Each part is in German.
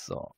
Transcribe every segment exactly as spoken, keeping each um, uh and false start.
So.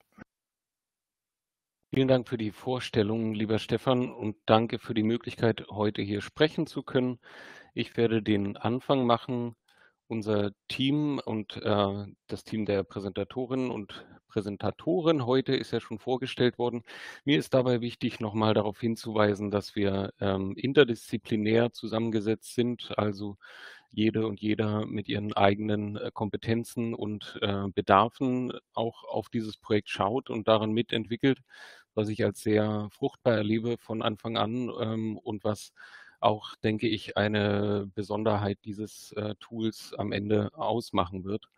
Vielen Dank für die Vorstellung, lieber Stefan, und danke für die Möglichkeit, heute hier sprechen zu können. Ich werde den Anfang machen. Unser Team und äh, das Team der Präsentatorinnen und Präsentatoren heute ist ja schon vorgestellt worden. Mir ist dabei wichtig, nochmal darauf hinzuweisen, dass wir ähm, interdisziplinär zusammengesetzt sind, also jede und jeder mit ihren eigenen äh, Kompetenzen und äh, Bedarfen auch auf dieses Projekt schaut und daran mitentwickelt, was ich als sehr fruchtbar erlebe von Anfang an ähm, und was auch, denke ich, eine Besonderheit dieses äh, Tools am Ende ausmachen wird.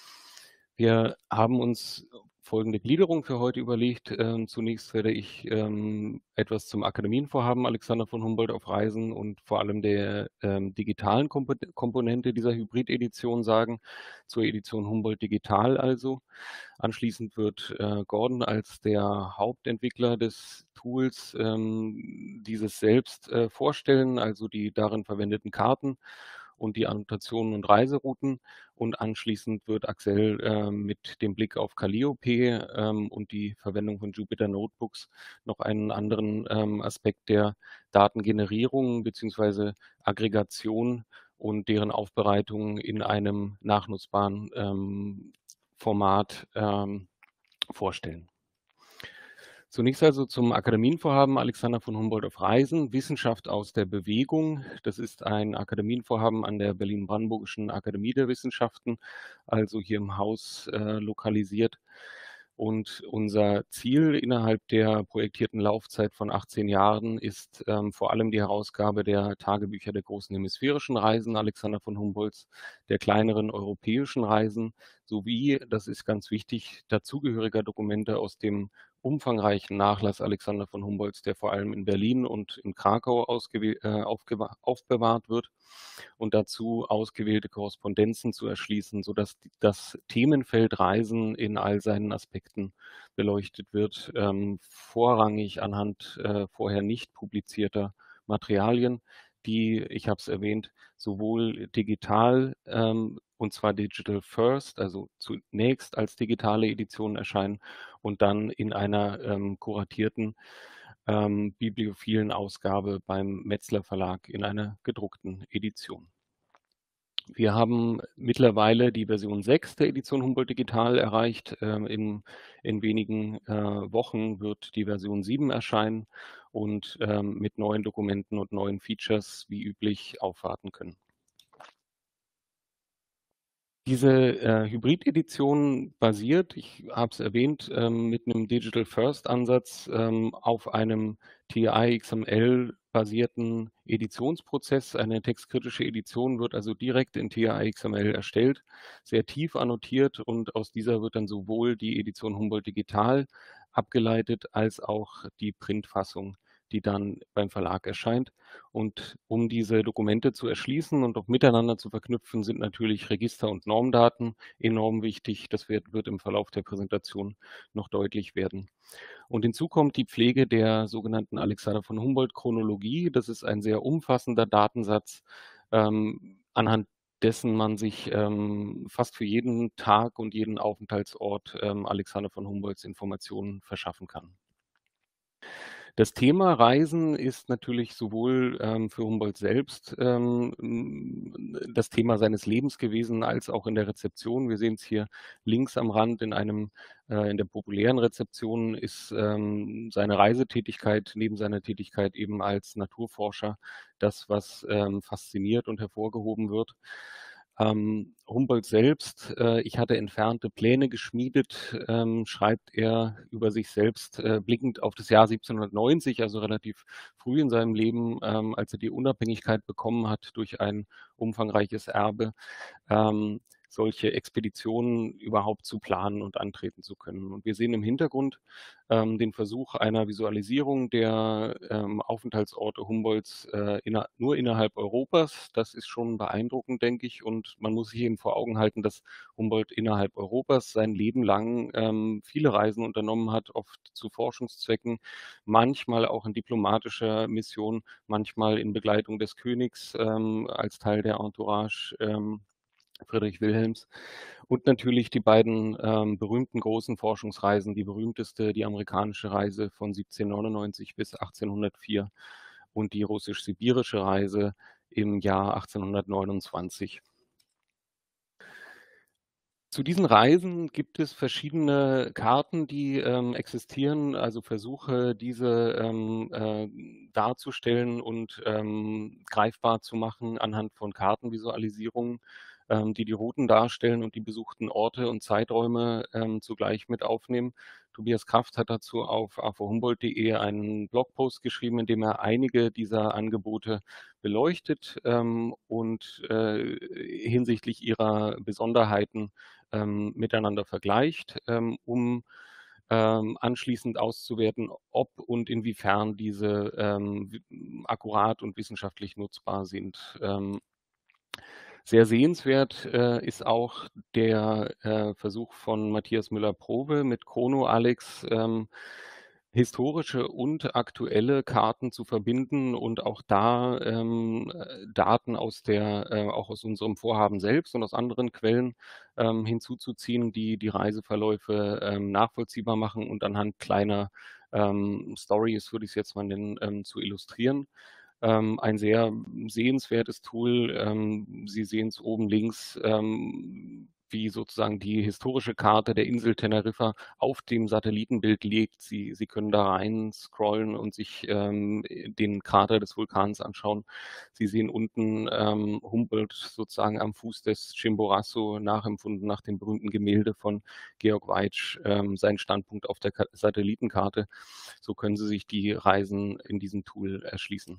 Wir haben uns folgende Gliederung für heute überlegt. Ähm, zunächst werde ich ähm, etwas zum Akademienvorhaben Alexander von Humboldt auf Reisen und vor allem der ähm, digitalen Kompo Komponente dieser Hybrid-Edition sagen, zur Edition Humboldt Digital also. Anschließend wird äh, Gordon als der Hauptentwickler des Tools ähm, dieses selbst äh, vorstellen, also die darin verwendeten Karten und die Annotationen und Reiserouten. Und anschließend wird Axel äh, mit dem Blick auf Calliope ähm, und die Verwendung von Jupyter Notebooks noch einen anderen ähm, Aspekt der Datengenerierung bzw. Aggregation und deren Aufbereitung in einem nachnutzbaren ähm, Format ähm, vorstellen. Zunächst also zum Akademienvorhaben Alexander von Humboldt auf Reisen, Wissenschaft aus der Bewegung. Das ist ein Akademienvorhaben an der Berlin-Brandenburgischen Akademie der Wissenschaften, also hier im Haus äh, lokalisiert. Und unser Ziel innerhalb der projektierten Laufzeit von achtzehn Jahren ist ähm, vor allem die Herausgabe der Tagebücher der großen hemisphärischen Reisen Alexander von Humboldts, der kleineren europäischen Reisen sowie, das ist ganz wichtig, dazugehöriger Dokumente aus dem umfangreichen Nachlass Alexander von Humboldts, der vor allem in Berlin und in Krakau ausgew- äh, aufbewahrt wird und dazu ausgewählte Korrespondenzen zu erschließen, sodass das Themenfeld Reisen in all seinen Aspekten beleuchtet wird, ähm, vorrangig anhand äh, vorher nicht publizierter Materialien, die, ich habe es erwähnt, sowohl digital ähm, und zwar Digital First, also zunächst als digitale Edition erscheinen und dann in einer ähm, kuratierten ähm, bibliophilen Ausgabe beim Metzler Verlag in einer gedruckten Edition. Wir haben mittlerweile die Version sechs der Edition Humboldt Digital erreicht. Ähm, in, in wenigen äh, Wochen wird die Version sieben erscheinen und ähm, mit neuen Dokumenten und neuen Features wie üblich aufwarten können. Diese äh, Hybrid-Edition basiert, ich habe es erwähnt, ähm, mit einem Digital-First-Ansatz ähm, auf einem T I X M L-basierten Editionsprozess. Eine textkritische Edition wird also direkt in T I X M L erstellt, sehr tief annotiert und aus dieser wird dann sowohl die Edition Humboldt Digital abgeleitet als auch die Printfassung, die dann beim Verlag erscheint. Und um diese Dokumente zu erschließen und auch miteinander zu verknüpfen, sind natürlich Register- und Normdaten enorm wichtig. Das wird, wird im Verlauf der Präsentation noch deutlich werden. Und hinzu kommt die Pflege der sogenannten Alexander von Humboldt-Chronologie. Das ist ein sehr umfassender Datensatz, ähm, anhand dessen man sich ähm, fast für jeden Tag und jeden Aufenthaltsort ähm, Alexander von Humboldts Informationen verschaffen kann. Das Thema Reisen ist natürlich sowohl ähm, für Humboldt selbst ähm, das Thema seines Lebens gewesen, als auch in der Rezeption. Wir sehen es hier links am Rand in einem äh, in der populären Rezeption ist ähm, seine Reisetätigkeit neben seiner Tätigkeit eben als Naturforscher das, was ähm, fasziniert und hervorgehoben wird. Ähm, Humboldt selbst, äh, ich hatte entfernte Pläne geschmiedet, ähm, schreibt er über sich selbst, äh, blickend auf das Jahr siebzehnhundertneunzig, also relativ früh in seinem Leben, ähm, als er die Unabhängigkeit bekommen hat durch ein umfangreiches Erbe. Ähm, solche Expeditionen überhaupt zu planen und antreten zu können. Und wir sehen im Hintergrund ähm, den Versuch einer Visualisierung der ähm, Aufenthaltsorte Humboldts äh, inner, nur innerhalb Europas. Das ist schon beeindruckend, denke ich. Und man muss sich eben vor Augen halten, dass Humboldt innerhalb Europas sein Leben lang ähm, viele Reisen unternommen hat, oft zu Forschungszwecken, manchmal auch in diplomatischer Mission, manchmal in Begleitung des Königs ähm, als Teil der Entourage. Ähm, Friedrich Wilhelms. Und natürlich die beiden ähm, berühmten großen Forschungsreisen, die berühmteste, die amerikanische Reise von siebzehnhundertneunundneunzig bis achtzehnhundertvier und die russisch-sibirische Reise im Jahr achtzehnhundertneunundzwanzig. Zu diesen Reisen gibt es verschiedene Karten, die ähm, existieren, also Versuche, diese ähm, äh, darzustellen und ähm, greifbar zu machen anhand von Kartenvisualisierungen, ähm, die die Routen darstellen und die besuchten Orte und Zeiträume ähm, zugleich mit aufnehmen. Tobias Kraft hat dazu auf a v humboldt punkt de einen Blogpost geschrieben, in dem er einige dieser Angebote beleuchtet ähm, und äh, hinsichtlich ihrer Besonderheiten ähm, miteinander vergleicht, ähm, um ähm, anschließend auszuwerten, ob und inwiefern diese ähm, akkurat und wissenschaftlich nutzbar sind. Ähm, sehr sehenswert äh, ist auch der äh, Versuch von Matthias Müller-Probe mit Chrono Alex, ähm, historische und aktuelle Karten zu verbinden und auch da ähm, äh, Daten aus der, äh, auch aus unserem Vorhaben selbst und aus anderen Quellen ähm, hinzuzuziehen, die die Reiseverläufe ähm, nachvollziehbar machen und anhand kleiner ähm, Stories, würde ich es jetzt mal nennen, ähm, zu illustrieren. Ähm, ein sehr sehenswertes Tool. Ähm, Sie sehen es oben links, ähm, wie sozusagen die historische Karte der Insel Teneriffa auf dem Satellitenbild liegt. Sie, Sie können da rein scrollen und sich ähm, den Krater des Vulkans anschauen. Sie sehen unten ähm, Humboldt sozusagen am Fuß des Chimborazo, nachempfunden nach dem berühmten Gemälde von Georg Weitsch, ähm, seinen Standpunkt auf der Ka Satellitenkarte. So können Sie sich die Reisen in diesem Tool erschließen.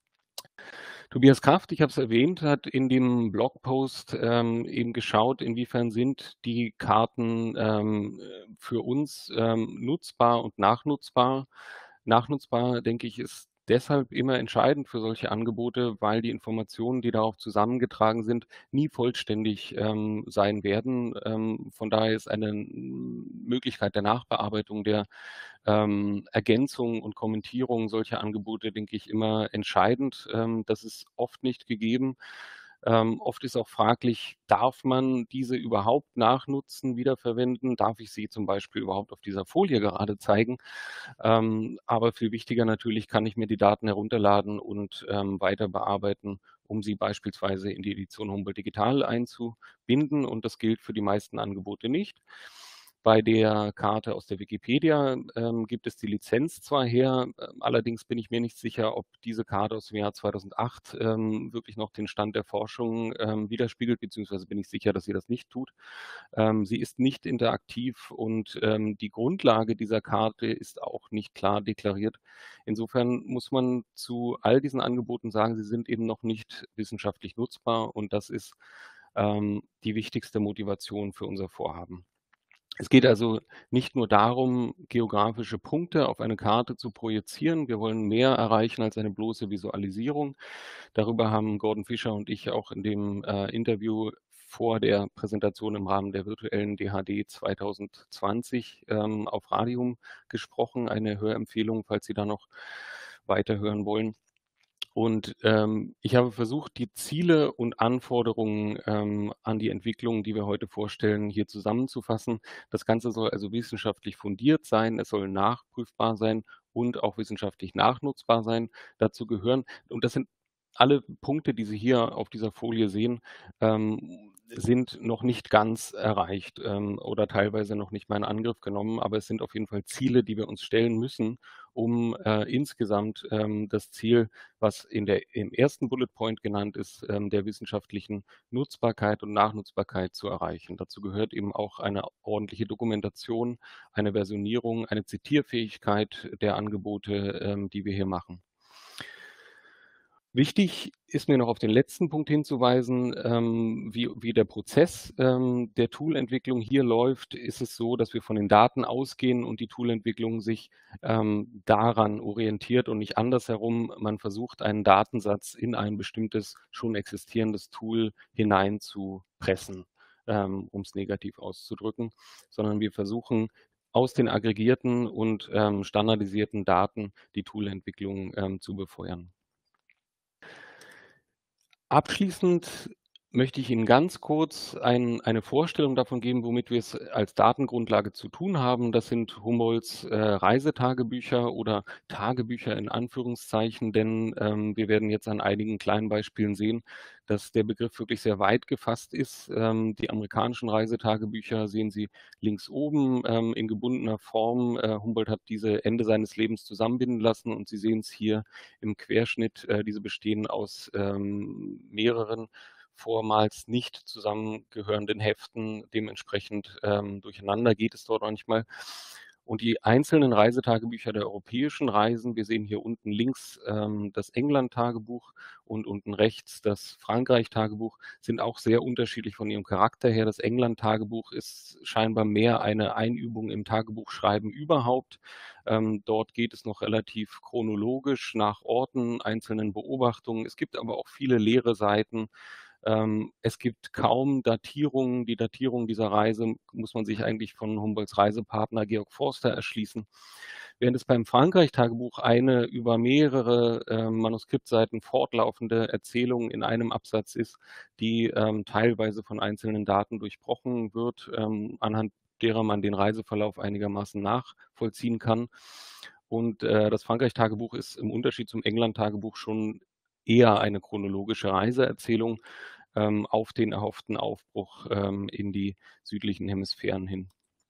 Tobias Kraft, ich habe es erwähnt, hat in dem Blogpost ähm, eben geschaut, inwiefern sind die Karten ähm, für uns ähm, nutzbar und nachnutzbar. Nachnutzbar, denke ich, ist deshalb immer entscheidend für solche Angebote, weil die Informationen, die darauf zusammengetragen sind, nie vollständig ähm, sein werden. Ähm, von daher ist eine Möglichkeit der Nachbearbeitung, der ähm, Ergänzung und Kommentierung solcher Angebote, denke ich, immer entscheidend. Ähm, das ist oft nicht gegeben. Ähm, oft ist auch fraglich, darf man diese überhaupt nachnutzen, wiederverwenden? Darf ich sie zum Beispiel überhaupt auf dieser Folie gerade zeigen? Ähm, aber viel wichtiger natürlich, kann ich mir die Daten herunterladen und ähm, weiter bearbeiten, um sie beispielsweise in die Edition Humboldt Digital einzubinden. Und das gilt für die meisten Angebote nicht. Bei der Karte aus der Wikipedia ähm, gibt es die Lizenz zwar her, äh, allerdings bin ich mir nicht sicher, ob diese Karte aus dem Jahr zweitausendacht ähm, wirklich noch den Stand der Forschung ähm, widerspiegelt, beziehungsweise bin ich sicher, dass sie das nicht tut. Ähm, sie ist nicht interaktiv und ähm, die Grundlage dieser Karte ist auch nicht klar deklariert. Insofern muss man zu all diesen Angeboten sagen, sie sind eben noch nicht wissenschaftlich nutzbar und das ist ähm, die wichtigste Motivation für unser Vorhaben. Es geht also nicht nur darum, geografische Punkte auf eine Karte zu projizieren. Wir wollen mehr erreichen als eine bloße Visualisierung. Darüber haben Gordon Fischer und ich auch in dem äh, Interview vor der Präsentation im Rahmen der virtuellen D H D zweitausendzwanzig ähm, auf Radium gesprochen. Eine Hörempfehlung, falls Sie da noch weiterhören wollen. Und ähm, ich habe versucht, die Ziele und Anforderungen ähm, an die Entwicklung, die wir heute vorstellen, hier zusammenzufassen. Das Ganze soll also wissenschaftlich fundiert sein, es soll nachprüfbar sein und auch wissenschaftlich nachnutzbar sein. Dazu gehören, und das sind alle Punkte, die Sie hier auf dieser Folie sehen, ähm, sind noch nicht ganz erreicht ähm, oder teilweise noch nicht mal in Angriff genommen, aber es sind auf jeden Fall Ziele, die wir uns stellen müssen, um äh, insgesamt ähm, das Ziel, was in der, im ersten Bullet Point genannt ist, ähm, der wissenschaftlichen Nutzbarkeit und Nachnutzbarkeit zu erreichen. Dazu gehört eben auch eine ordentliche Dokumentation, eine Versionierung, eine Zitierfähigkeit der Angebote, ähm, die wir hier machen. Wichtig ist mir noch auf den letzten Punkt hinzuweisen, ähm, wie, wie der Prozess ähm, der Toolentwicklung hier läuft. Ist es so, dass wir von den Daten ausgehen und die Toolentwicklung sich ähm, daran orientiert und nicht andersherum. Man versucht, einen Datensatz in ein bestimmtes schon existierendes Tool hineinzupressen, ähm, um es negativ auszudrücken, sondern wir versuchen, aus den aggregierten und ähm, standardisierten Daten die Toolentwicklung ähm, zu befeuern. Abschließend möchte ich Ihnen ganz kurz ein eine Vorstellung davon geben, womit wir es als Datengrundlage zu tun haben. Das sind Humboldts, äh, Reisetagebücher oder Tagebücher in Anführungszeichen, denn, ähm, wir werden jetzt an einigen kleinen Beispielen sehen, dass der Begriff wirklich sehr weit gefasst ist. Ähm, die amerikanischen Reisetagebücher sehen Sie links oben, ähm, in gebundener Form. Äh, Humboldt hat diese Ende seines Lebens zusammenbinden lassen und Sie sehen es hier im Querschnitt. Äh, diese bestehen aus, ähm, mehreren vormals nicht zusammengehörenden Heften. Dementsprechend ähm, durcheinander geht es dort manchmal. Und die einzelnen Reisetagebücher der europäischen Reisen, wir sehen hier unten links ähm, das England-Tagebuch und unten rechts das Frankreich-Tagebuch, sind auch sehr unterschiedlich von ihrem Charakter her. Das England-Tagebuch ist scheinbar mehr eine Einübung im Tagebuchschreiben überhaupt. Ähm, dort geht es noch relativ chronologisch nach Orten, einzelnen Beobachtungen. Es gibt aber auch viele leere Seiten. Ähm, es gibt kaum Datierungen. Die Datierung dieser Reise muss man sich eigentlich von Humboldts Reisepartner Georg Forster erschließen. Während es beim Frankreich-Tagebuch eine über mehrere äh, Manuskriptseiten fortlaufende Erzählung in einem Absatz ist, die ähm, teilweise von einzelnen Daten durchbrochen wird, ähm, anhand derer man den Reiseverlauf einigermaßen nachvollziehen kann. Und äh, das Frankreich-Tagebuch ist im Unterschied zum England-Tagebuch schon eher eine chronologische Reiseerzählung ähm, auf den erhofften Aufbruch ähm, in die südlichen Hemisphären hin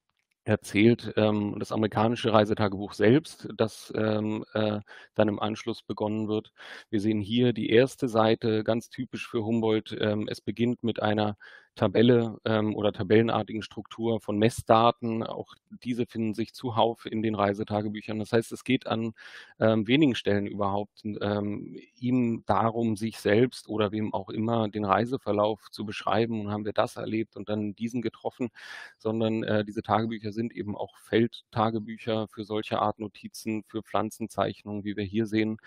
erzählt. Ähm, das amerikanische Reisetagebuch selbst, das ähm, äh, dann im Anschluss begonnen wird. Wir sehen hier die erste Seite, ganz typisch für Humboldt. Ähm, es beginnt mit einer Tabelle ähm, oder tabellenartigen Struktur von Messdaten. Auch diese finden sich zuhauf in den Reisetagebüchern. Das heißt, es geht an ähm, wenigen Stellen überhaupt ähm, ihm darum, sich selbst oder wem auch immer den Reiseverlauf zu beschreiben. Und haben wir das erlebt und dann diesen getroffen, sondern äh, diese Tagebücher sind eben auch Feldtagebücher für solche Art Notizen, für Pflanzenzeichnungen, wie wir hier sehen.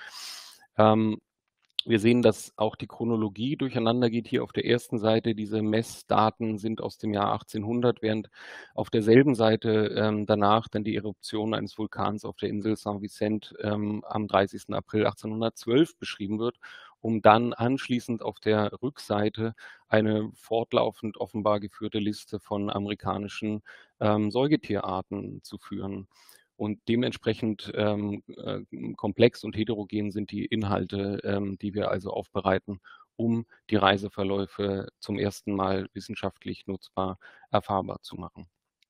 Ähm, wir sehen, dass auch die Chronologie durcheinander geht. Hier auf der ersten Seite, diese Messdaten sind aus dem Jahr achtzehnhundert, während auf derselben Seite ähm, danach dann die Eruption eines Vulkans auf der Insel Saint Vicent ähm, am dreißigsten April achtzehnhundertzwölf beschrieben wird, um dann anschließend auf der Rückseite eine fortlaufend offenbar geführte Liste von amerikanischen ähm, Säugetierarten zu führen. Und dementsprechend ähm, äh, komplex und heterogen sind die Inhalte, ähm, die wir also aufbereiten, um die Reiseverläufe zum ersten Mal wissenschaftlich nutzbar erfahrbar zu machen.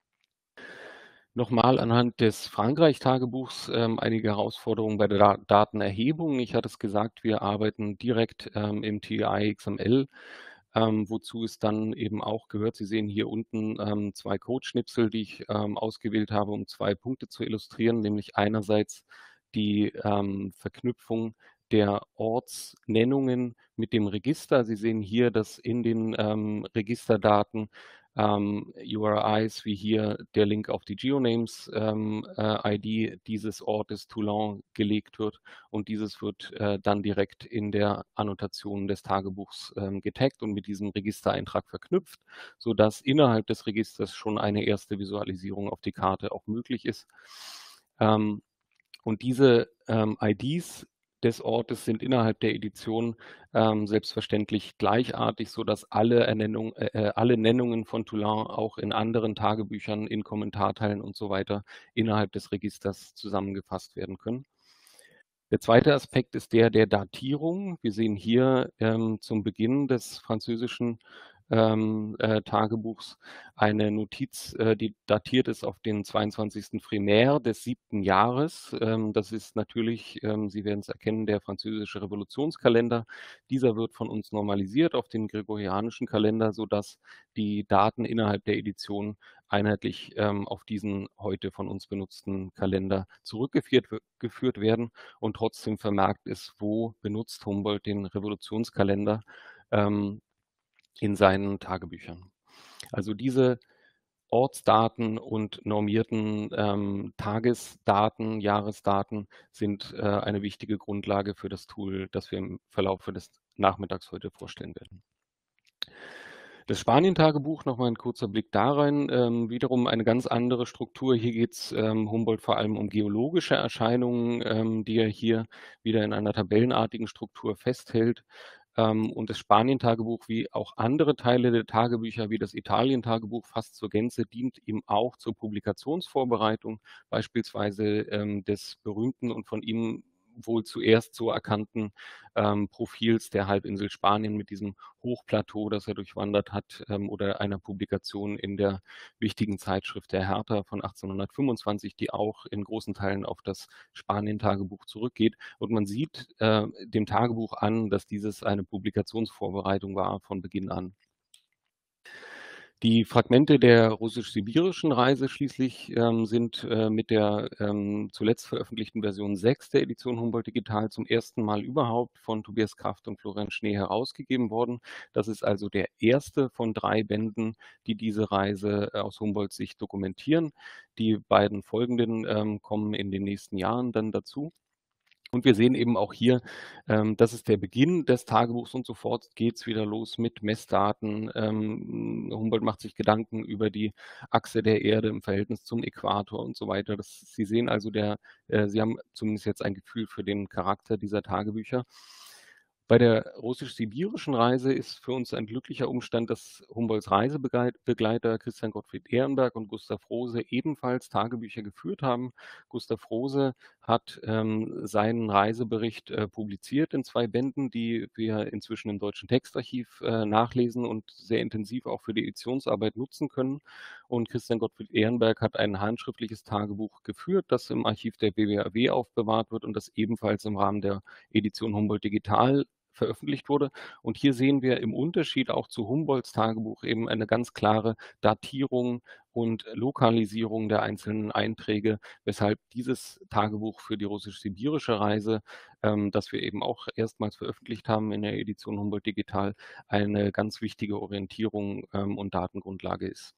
Nochmal anhand des Frankreich-Tagebuchs ähm, einige Herausforderungen bei der Da Datenerhebung. Ich hatte es gesagt, wir arbeiten direkt ähm, im T I X M L, ähm, wozu es dann eben auch gehört. Sie sehen hier unten ähm, zwei Codeschnipsel, die ich ähm, ausgewählt habe, um zwei Punkte zu illustrieren, nämlich einerseits die ähm, Verknüpfung der Ortsnennungen mit dem Register. Sie sehen hier, dass in den ähm, Registerdaten ähm, U R Is wie hier der Link auf die Geonames ähm, äh, I D dieses Ortes Toulon gelegt wird und dieses wird äh, dann direkt in der Annotation des Tagebuchs ähm, getaggt und mit diesem Registereintrag verknüpft, sodass innerhalb des Registers schon eine erste Visualisierung auf die Karte auch möglich ist. Ähm, und diese ähm, I Ds des Ortes sind innerhalb der Edition ähm, selbstverständlich gleichartig, sodass alle, Ernennung, äh, äh, alle Nennungen von Toulon auch in anderen Tagebüchern, in Kommentarteilen und so weiter innerhalb des Registers zusammengefasst werden können. Der zweite Aspekt ist der der Datierung. Wir sehen hier ähm, zum Beginn des französischen ähm, äh, Tagebuchs eine Notiz, äh, die datiert ist auf den zweiundzwanzigsten Frimaire des siebten Jahres. Ähm, das ist natürlich, ähm, Sie werden es erkennen, der französische Revolutionskalender. Dieser wird von uns normalisiert auf den gregorianischen Kalender, sodass die Daten innerhalb der Edition einheitlich ähm, auf diesen heute von uns benutzten Kalender zurückgeführt geführt werden und trotzdem vermerkt ist, wo benutzt Humboldt den Revolutionskalender ähm, in seinen Tagebüchern. Also diese Ortsdaten und normierten ähm, Tagesdaten, Jahresdaten sind äh, eine wichtige Grundlage für das Tool, das wir im Verlauf des Nachmittags heute vorstellen werden. Das Spanien-Tagebuch, nochmal ein kurzer Blick da rein, ähm, wiederum eine ganz andere Struktur. Hier geht es ähm, Humboldt vor allem um geologische Erscheinungen, ähm, die er hier wieder in einer tabellenartigen Struktur festhält. Ähm, und das Spanien-Tagebuch wie auch andere Teile der Tagebücher wie das Italien-Tagebuch fast zur Gänze dient ihm auch zur Publikationsvorbereitung, beispielsweise ähm, des berühmten und von ihm wohl zuerst so erkannten ähm, Profils der Halbinsel Spanien mit diesem Hochplateau, das er durchwandert hat, ähm, oder einer Publikation in der wichtigen Zeitschrift der Hertha von achtzehnhundertfünfundzwanzig, die auch in großen Teilen auf das Spanien-Tagebuch zurückgeht. Und man sieht äh, dem Tagebuch an, dass dieses eine Publikationsvorbereitung war von Beginn an. Die Fragmente der russisch-sibirischen Reise schließlich ähm, sind äh, mit der ähm, zuletzt veröffentlichten Version sechs der Edition Humboldt Digital zum ersten Mal überhaupt von Tobias Kraft und Florian Schnee herausgegeben worden. Das ist also der erste von drei Bänden, die diese Reise äh, aus Humboldts Sicht dokumentieren. Die beiden folgenden ähm, kommen in den nächsten Jahren dann dazu. Und wir sehen eben auch hier, ähm, das ist der Beginn des Tagebuchs und sofort geht's wieder los mit Messdaten. Ähm, Humboldt macht sich Gedanken über die Achse der Erde im Verhältnis zum Äquator und so weiter. Das, Sie sehen also, der, äh, Sie haben zumindest jetzt ein Gefühl für den Charakter dieser Tagebücher. Bei der russisch-sibirischen Reise ist für uns ein glücklicher Umstand, dass Humboldts Reisebegleiter Christian Gottfried Ehrenberg und Gustav Rose ebenfalls Tagebücher geführt haben. Gustav Rose hat ähm, seinen Reisebericht äh, publiziert in zwei Bänden, die wir inzwischen im Deutschen Textarchiv äh, nachlesen und sehr intensiv auch für die Editionsarbeit nutzen können. Und Christian Gottfried Ehrenberg hat ein handschriftliches Tagebuch geführt, das im Archiv der B W A W aufbewahrt wird und das ebenfalls im Rahmen der Edition Humboldt Digital veröffentlicht wurde. Und hier sehen wir im Unterschied auch zu Humboldts Tagebuch eben eine ganz klare Datierung und Lokalisierung der einzelnen Einträge, weshalb dieses Tagebuch für die russisch-sibirische Reise, ähm, das wir eben auch erstmals veröffentlicht haben in der Edition Humboldt Digital, eine ganz wichtige Orientierung ähm, und Datengrundlage ist.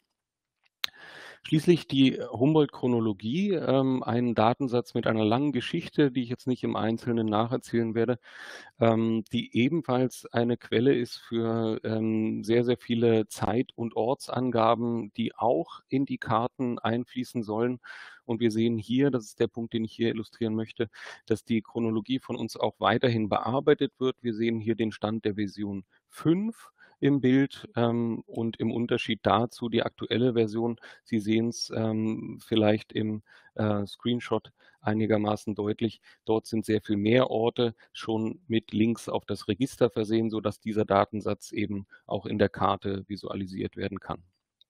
Schließlich die Humboldt-Chronologie, ähm, ein Datensatz mit einer langen Geschichte, die ich jetzt nicht im Einzelnen nacherzählen werde, ähm, die ebenfalls eine Quelle ist für ähm, sehr, sehr viele Zeit- und Ortsangaben, die auch in die Karten einfließen sollen. Und wir sehen hier, das ist der Punkt, den ich hier illustrieren möchte, dass die Chronologie von uns auch weiterhin bearbeitet wird. Wir sehen hier den Stand der Version fünf im Bild ähm, und im Unterschied dazu die aktuelle Version. Sie sehen es ähm, vielleicht im äh, Screenshot einigermaßen deutlich. Dort sind sehr viel mehr Orte schon mit Links auf das Register versehen, sodass dieser Datensatz eben auch in der Karte visualisiert werden kann.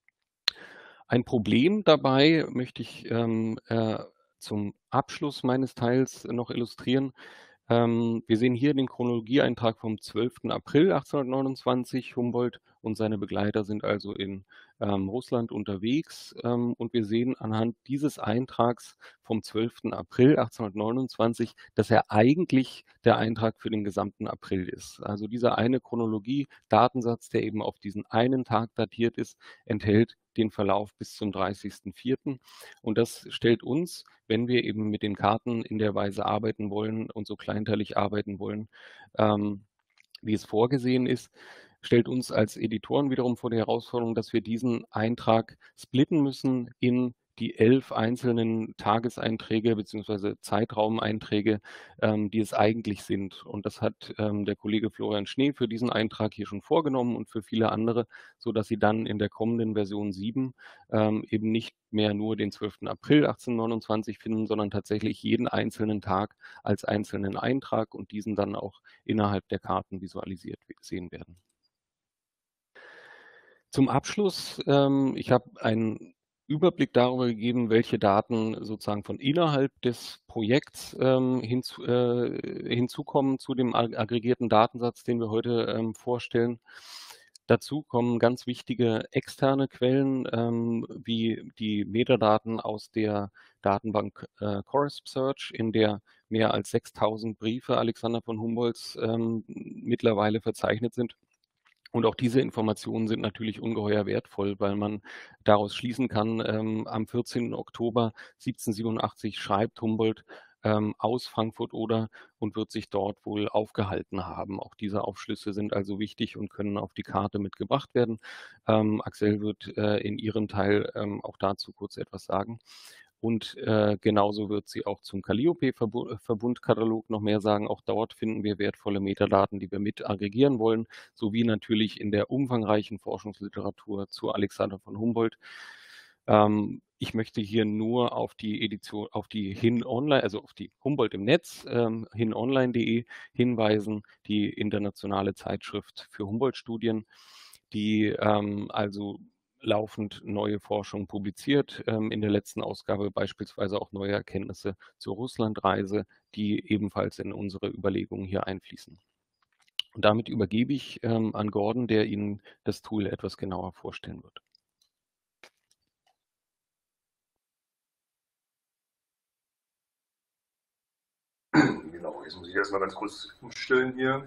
Ein Problem dabei möchte ich ähm, äh, zum Abschluss meines Teils noch illustrieren. Ähm, wir sehen hier den Chronologieeintrag vom zwölften April achtzehnhundertneunundzwanzig. Humboldt und seine Begleiter sind also in ähm, Russland unterwegs. Ähm, und wir sehen anhand dieses Eintrags vom zwölften April achtzehnhundertneunundzwanzig, dass er eigentlich der Eintrag für den gesamten April ist. Also dieser eine Chronologie-Datensatz, der eben auf diesen einen Tag datiert ist, enthält den Verlauf bis zum dreißigsten vierten Und das stellt uns, wenn wir eben mit den Karten in der Weise arbeiten wollen und so kleinteilig arbeiten wollen, ähm, wie es vorgesehen ist, stellt uns als Editoren wiederum vor die Herausforderung, dass wir diesen Eintrag splitten müssen in die elf einzelnen Tageseinträge beziehungsweise Zeitraumeinträge, ähm, die es eigentlich sind. Und das hat ähm, der Kollege Florian Schnee für diesen Eintrag hier schon vorgenommen und für viele andere, so dass Sie dann in der kommenden Version sieben ähm, eben nicht mehr nur den zwölften April achtzehnhundertneunundzwanzig finden, sondern tatsächlich jeden einzelnen Tag als einzelnen Eintrag und diesen dann auch innerhalb der Karten visualisiert sehen werden. Zum Abschluss, ähm, ich habe einen Überblick darüber gegeben, welche Daten sozusagen von innerhalb des Projekts ähm, hinzu, äh, hinzukommen zu dem ag aggregierten Datensatz, den wir heute ähm, vorstellen. Dazu kommen ganz wichtige externe Quellen, ähm, wie die Metadaten aus der Datenbank äh, Corresp Search, in der mehr als sechstausend Briefe Alexander von Humboldts ähm, mittlerweile verzeichnet sind. Und auch diese Informationen sind natürlich ungeheuer wertvoll, weil man daraus schließen kann, ähm, am vierzehnten Oktober siebzehnhundertsiebenundachtzig schreibt Humboldt ähm, aus Frankfurt-Oder und wird sich dort wohl aufgehalten haben. Auch diese Aufschlüsse sind also wichtig und können auf die Karte mitgebracht werden. Ähm, Axel wird äh, in ihrem Teil ähm, auch dazu kurz etwas sagen. Und äh, genauso wird sie auch zum Calliope-Verbundkatalog noch mehr sagen. Auch dort finden wir wertvolle Metadaten, die wir mit aggregieren wollen, sowie natürlich in der umfangreichen Forschungsliteratur zu Alexander von Humboldt. Ähm, ich möchte hier nur auf die Edition, auf die Hin Online, also auf die Humboldt im Netz, ähm, hinonline punkt de hinweisen, die internationale Zeitschrift für Humboldt-Studien, die ähm, also laufend neue Forschung publiziert. Ähm, in der letzten Ausgabe beispielsweise auch neue Erkenntnisse zur Russlandreise, die ebenfalls in unsere Überlegungen hier einfließen. Und damit übergebe ich ähm, an Gordon, der Ihnen das Tool etwas genauer vorstellen wird. Genau, jetzt muss ich erstmal ganz kurz umstellen hier.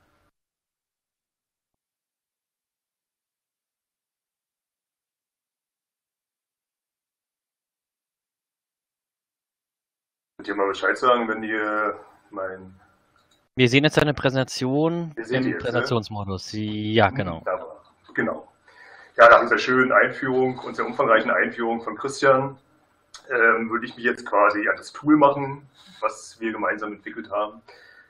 Könnt ihr mal Bescheid sagen, wenn ihr mein... Wir sehen jetzt eine Präsentation im jetzt, Präsentationsmodus. Ne? Ja, genau. Wunderbar. Genau. Ja, nach dieser schönen Einführung und der umfangreichen Einführung von Christian ähm, würde ich mich jetzt quasi an das Tool machen, was wir gemeinsam entwickelt haben.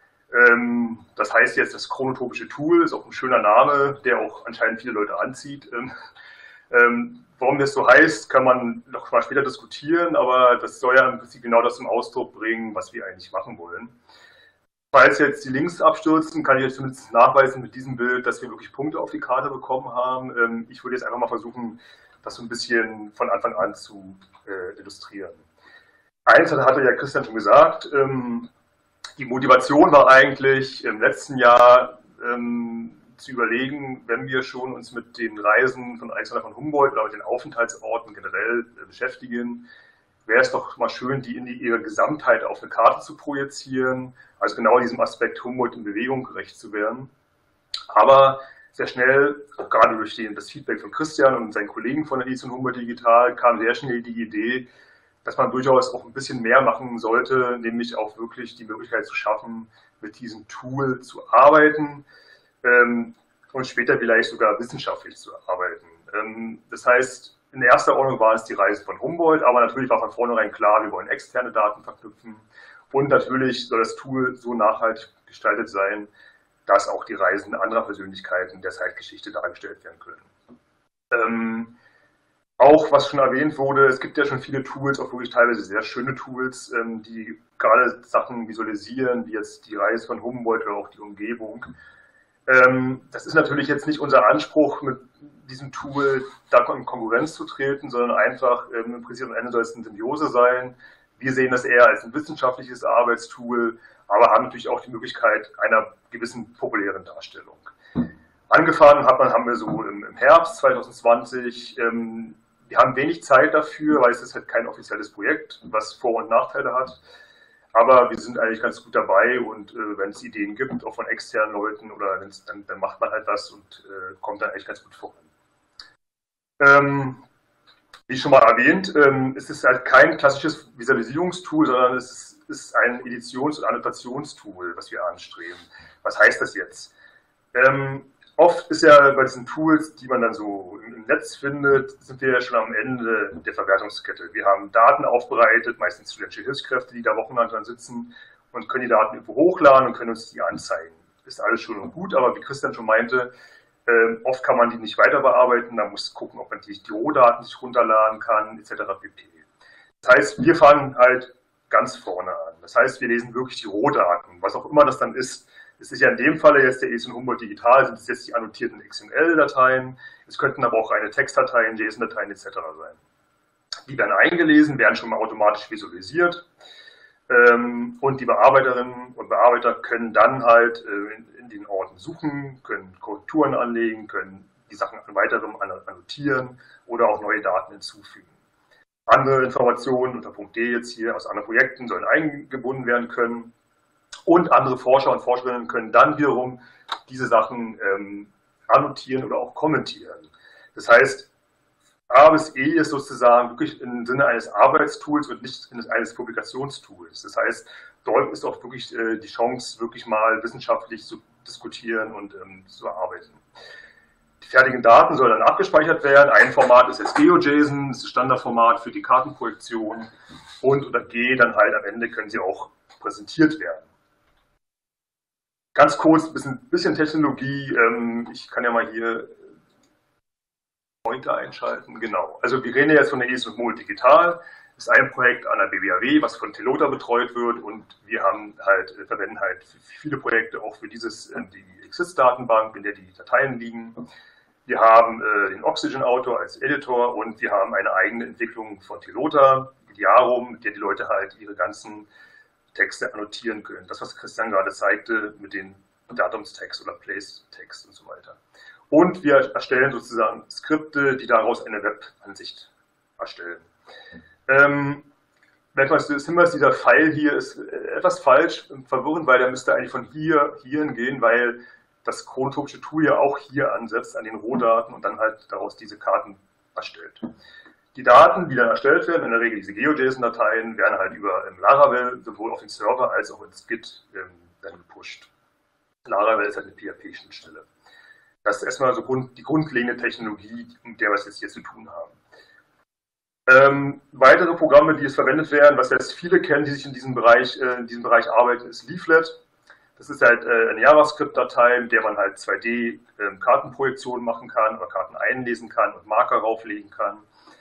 Ähm, das heißt jetzt das chronotropische Tool, ist auch ein schöner Name, der auch anscheinend viele Leute anzieht. Ähm, ähm, warum das so heißt, kann man noch mal später diskutieren, aber das soll ja im Prinzip genau das zum Ausdruck bringen, was wir eigentlich machen wollen. Falls jetzt die Links abstürzen, kann ich jetzt zumindest nachweisen mit diesem Bild, dass wir wirklich Punkte auf die Karte bekommen haben. Ich würde jetzt einfach mal versuchen, das so ein bisschen von Anfang an zu äh, illustrieren. Eins hatte ja Christian schon gesagt, ähm, die Motivation war eigentlich im letzten Jahr ähm, zu überlegen, wenn wir schon uns mit den Reisen von Alexander von Humboldt oder mit den Aufenthaltsorten generell äh, beschäftigen, wäre es doch mal schön, die in die, ihre Gesamtheit auf eine Karte zu projizieren, also genau diesem Aspekt Humboldt in Bewegung gerecht zu werden. Aber sehr schnell, auch gerade durch den, das Feedback von Christian und seinen Kollegen von der Edition Humboldt Digital, kam sehr schnell die Idee, dass man durchaus auch ein bisschen mehr machen sollte, nämlich auch wirklich die Möglichkeit zu schaffen, mit diesem Tool zu arbeiten ähm, und später vielleicht sogar wissenschaftlich zu arbeiten. Ähm, das heißt, in erster Ordnung war es die Reise von Humboldt, aber natürlich war von vornherein klar, wir wollen externe Daten verknüpfen und natürlich soll das Tool so nachhaltig gestaltet sein, dass auch die Reisen anderer Persönlichkeiten der Zeitgeschichte dargestellt werden können. Ähm, auch, was schon erwähnt wurde, es gibt ja schon viele Tools, auch wirklich teilweise sehr schöne Tools, ähm, die gerade Sachen visualisieren, wie jetzt die Reise von Humboldt oder auch die Umgebung. Ähm, das ist natürlich jetzt nicht unser Anspruch, mit diesem Tool da in Konkurrenz zu treten, sondern einfach ähm, im Prinzip am Ende soll es eine Symbiose sein. Wir sehen das eher als ein wissenschaftliches Arbeitstool, aber haben natürlich auch die Möglichkeit einer gewissen populären Darstellung. Angefangen hat man, haben wir so im, im Herbst zwanzig zwanzig. Ähm, wir haben wenig Zeit dafür, weil es ist halt kein offizielles Projekt, was Vor- und Nachteile hat. Aber wir sind eigentlich ganz gut dabei und äh, wenn es Ideen gibt, auch von externen Leuten, oder dann, dann macht man halt das und äh, kommt dann eigentlich ganz gut voran. Ähm, wie schon mal erwähnt, ähm, es ist halt kein klassisches Visualisierungstool, sondern es ist, ist ein Editions- und Annotationstool, was wir anstreben. Was heißt das jetzt? Ähm, Oft ist ja bei diesen Tools, die man dann so im Netz findet, sind wir ja schon am Ende der Verwertungskette. Wir haben Daten aufbereitet, meistens studentische Hilfskräfte, die da wochenlang dran sitzen und können die Daten irgendwo hochladen und können uns die anzeigen. Ist alles schön und gut, aber wie Christian schon meinte, äh, oft kann man die nicht weiter bearbeiten. Da muss gucken, ob man die, die Rohdaten sich runterladen kann, et cetera pp. Das heißt, wir fangen halt ganz vorne an. Das heißt, wir lesen wirklich die Rohdaten, was auch immer das dann ist. Es ist ja in dem Falle jetzt der Edition Humboldt Digital, sind es jetzt die annotierten X M L-Dateien. Es könnten aber auch reine Textdateien, JSON-Dateien et cetera sein. Die werden eingelesen, werden schon mal automatisch visualisiert. Und die Bearbeiterinnen und Bearbeiter können dann halt in den Orten suchen, können Korrekturen anlegen, können die Sachen an weiterem annotieren oder auch neue Daten hinzufügen. Andere Informationen unter Punkt D jetzt hier aus anderen Projekten sollen eingebunden werden können. Und andere Forscher und Forscherinnen können dann wiederum diese Sachen ähm, annotieren oder auch kommentieren. Das heißt, A bis E ist sozusagen wirklich im Sinne eines Arbeitstools und nicht eines Publikationstools. Das heißt, dort ist auch wirklich äh, die Chance, wirklich mal wissenschaftlich zu diskutieren und ähm, zu erarbeiten. die fertigen Daten sollen dann abgespeichert werden. Ein Format ist jetzt GeoJSON, das ist das Standardformat für die Kartenprojektion. Und unter G dann halt am Ende können sie auch präsentiert werden. Ganz kurz, ein bisschen, bisschen Technologie. Ich kann ja mal hier Pointer einschalten. Genau. Also wir reden jetzt von der E S und Mol Digital. Das ist ein Projekt an der B W A W, was von Telota betreut wird. Und wir haben halt, verwenden halt viele Projekte auch für dieses, die Exist-Datenbank, in der die Dateien liegen. Wir haben äh, den Oxygen Autor als Editor und wir haben eine eigene Entwicklung von Telota, Diarum, mit der die Leute halt ihre ganzen Texte annotieren können. Das, was Christian gerade zeigte mit den Datumstext oder Place-Text und so weiter. Und wir erstellen sozusagen Skripte, die daraus eine Web-Ansicht erstellen. Ähm, das Hinweis, dieser Pfeil hier ist etwas falsch, verwirrend, weil der müsste eigentlich von hier hierhin gehen, weil das chronotopische Tool ja auch hier ansetzt an den Rohdaten und dann halt daraus diese Karten erstellt. Die Daten, die dann erstellt werden, in der Regel diese GeoJSON-Dateien, werden halt über ähm, Laravel sowohl auf den Server als auch ins Git ähm, dann gepusht. Laravel ist halt eine P H P-Schnittstelle. Das ist erstmal so Grund, die grundlegende Technologie, mit der wir es jetzt hier zu tun haben. Ähm, weitere Programme, die es verwendet werden, was jetzt viele kennen, die sich in diesem Bereich, äh, in diesem Bereich arbeiten, ist Leaflet. Das ist halt äh, eine JavaScript-Datei, mit der man halt zwei D-Kartenprojektionen ähm, machen kann oder Karten einlesen kann und Marker rauflegen kann.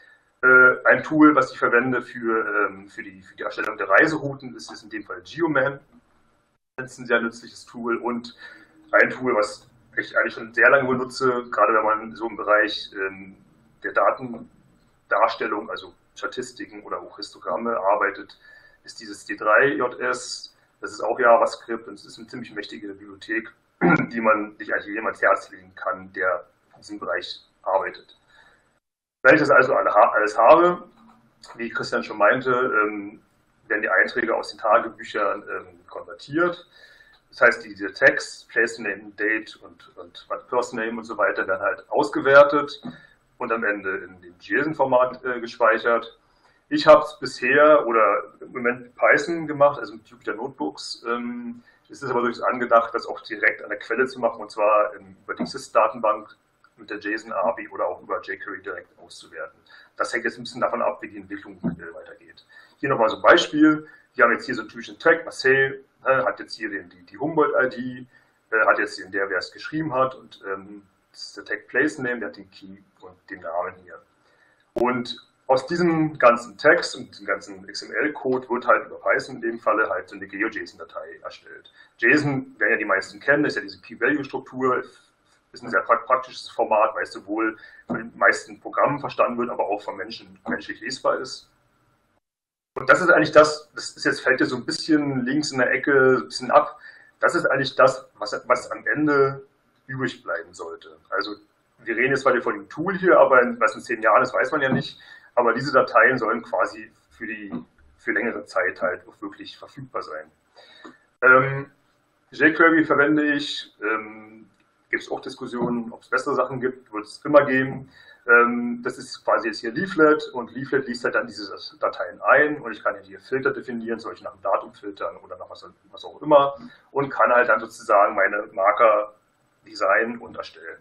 Ein Tool, was ich verwende für, ähm, für, die, für die Erstellung der Reiserouten, ist, ist in dem Fall Geoman. Das ist ein sehr nützliches Tool und ein Tool, was ich eigentlich schon sehr lange benutze, gerade wenn man so im Bereich ähm, der Datendarstellung, also Statistiken oder auch Histogramme arbeitet, ist dieses D drei J S. Das ist auch JavaScript und es ist eine ziemlich mächtige Bibliothek, die man sich eigentlich jedem ans Herz legen kann, der in diesem Bereich arbeitet. Wenn ich das also alles habe, wie Christian schon meinte, werden die Einträge aus den Tagebüchern konvertiert. Das heißt, diese Tags, Place Name, Date und, und Person Name und so weiter werden halt ausgewertet und am Ende in dem JSON-Format gespeichert. Ich habe es bisher oder im Moment mit Python gemacht, also mit Jupyter Notebooks. Es ist aber durchaus angedacht, das auch direkt an der Quelle zu machen, und zwar über die Exist-Datenbank mit der JSON-A P I oder auch über jQuery direkt auszuwerten. Das hängt jetzt ein bisschen davon ab, wie die Entwicklung weitergeht. Hier nochmal so ein Beispiel. Wir haben jetzt hier so einen typischen Tag. Marcel äh, hat jetzt hier den, die, die Humboldt-I D, äh, hat jetzt den, der, wer es geschrieben hat, und ähm, das ist der Tag Place Name, der hat den Key und den Namen hier. Und aus diesem ganzen Text und diesem ganzen X M L-Code wird halt über Python in dem Falle halt so eine GeoJSON-Datei erstellt. JSON, werden ja die meisten kennen, ist ja diese Key-Value-Struktur. Ist ein sehr praktisches Format, weil es sowohl von den meisten Programmen verstanden wird, aber auch von Menschen menschlich lesbar ist. Und das ist eigentlich das, das ist jetzt, fällt hier so ein bisschen links in der Ecke, ein bisschen ab. Das ist eigentlich das, was, was am Ende übrig bleiben sollte. Also wir reden jetzt zwar von dem Tool hier, aber was in zehn Jahren ist, weiß man ja nicht. Aber diese Dateien sollen quasi für, die, für längere Zeit halt auch wirklich verfügbar sein. Ähm, jQuery verwende ich. Ähm, Gibt es auch Diskussionen, ob es bessere Sachen gibt, wird es immer geben. Ähm, das ist quasi jetzt hier Leaflet und Leaflet liest halt dann diese Dateien ein und ich kann hier Filter definieren, soll ich nach dem Datum filtern oder nach was, was auch immer, und kann halt dann sozusagen meine Marker designen und erstellen.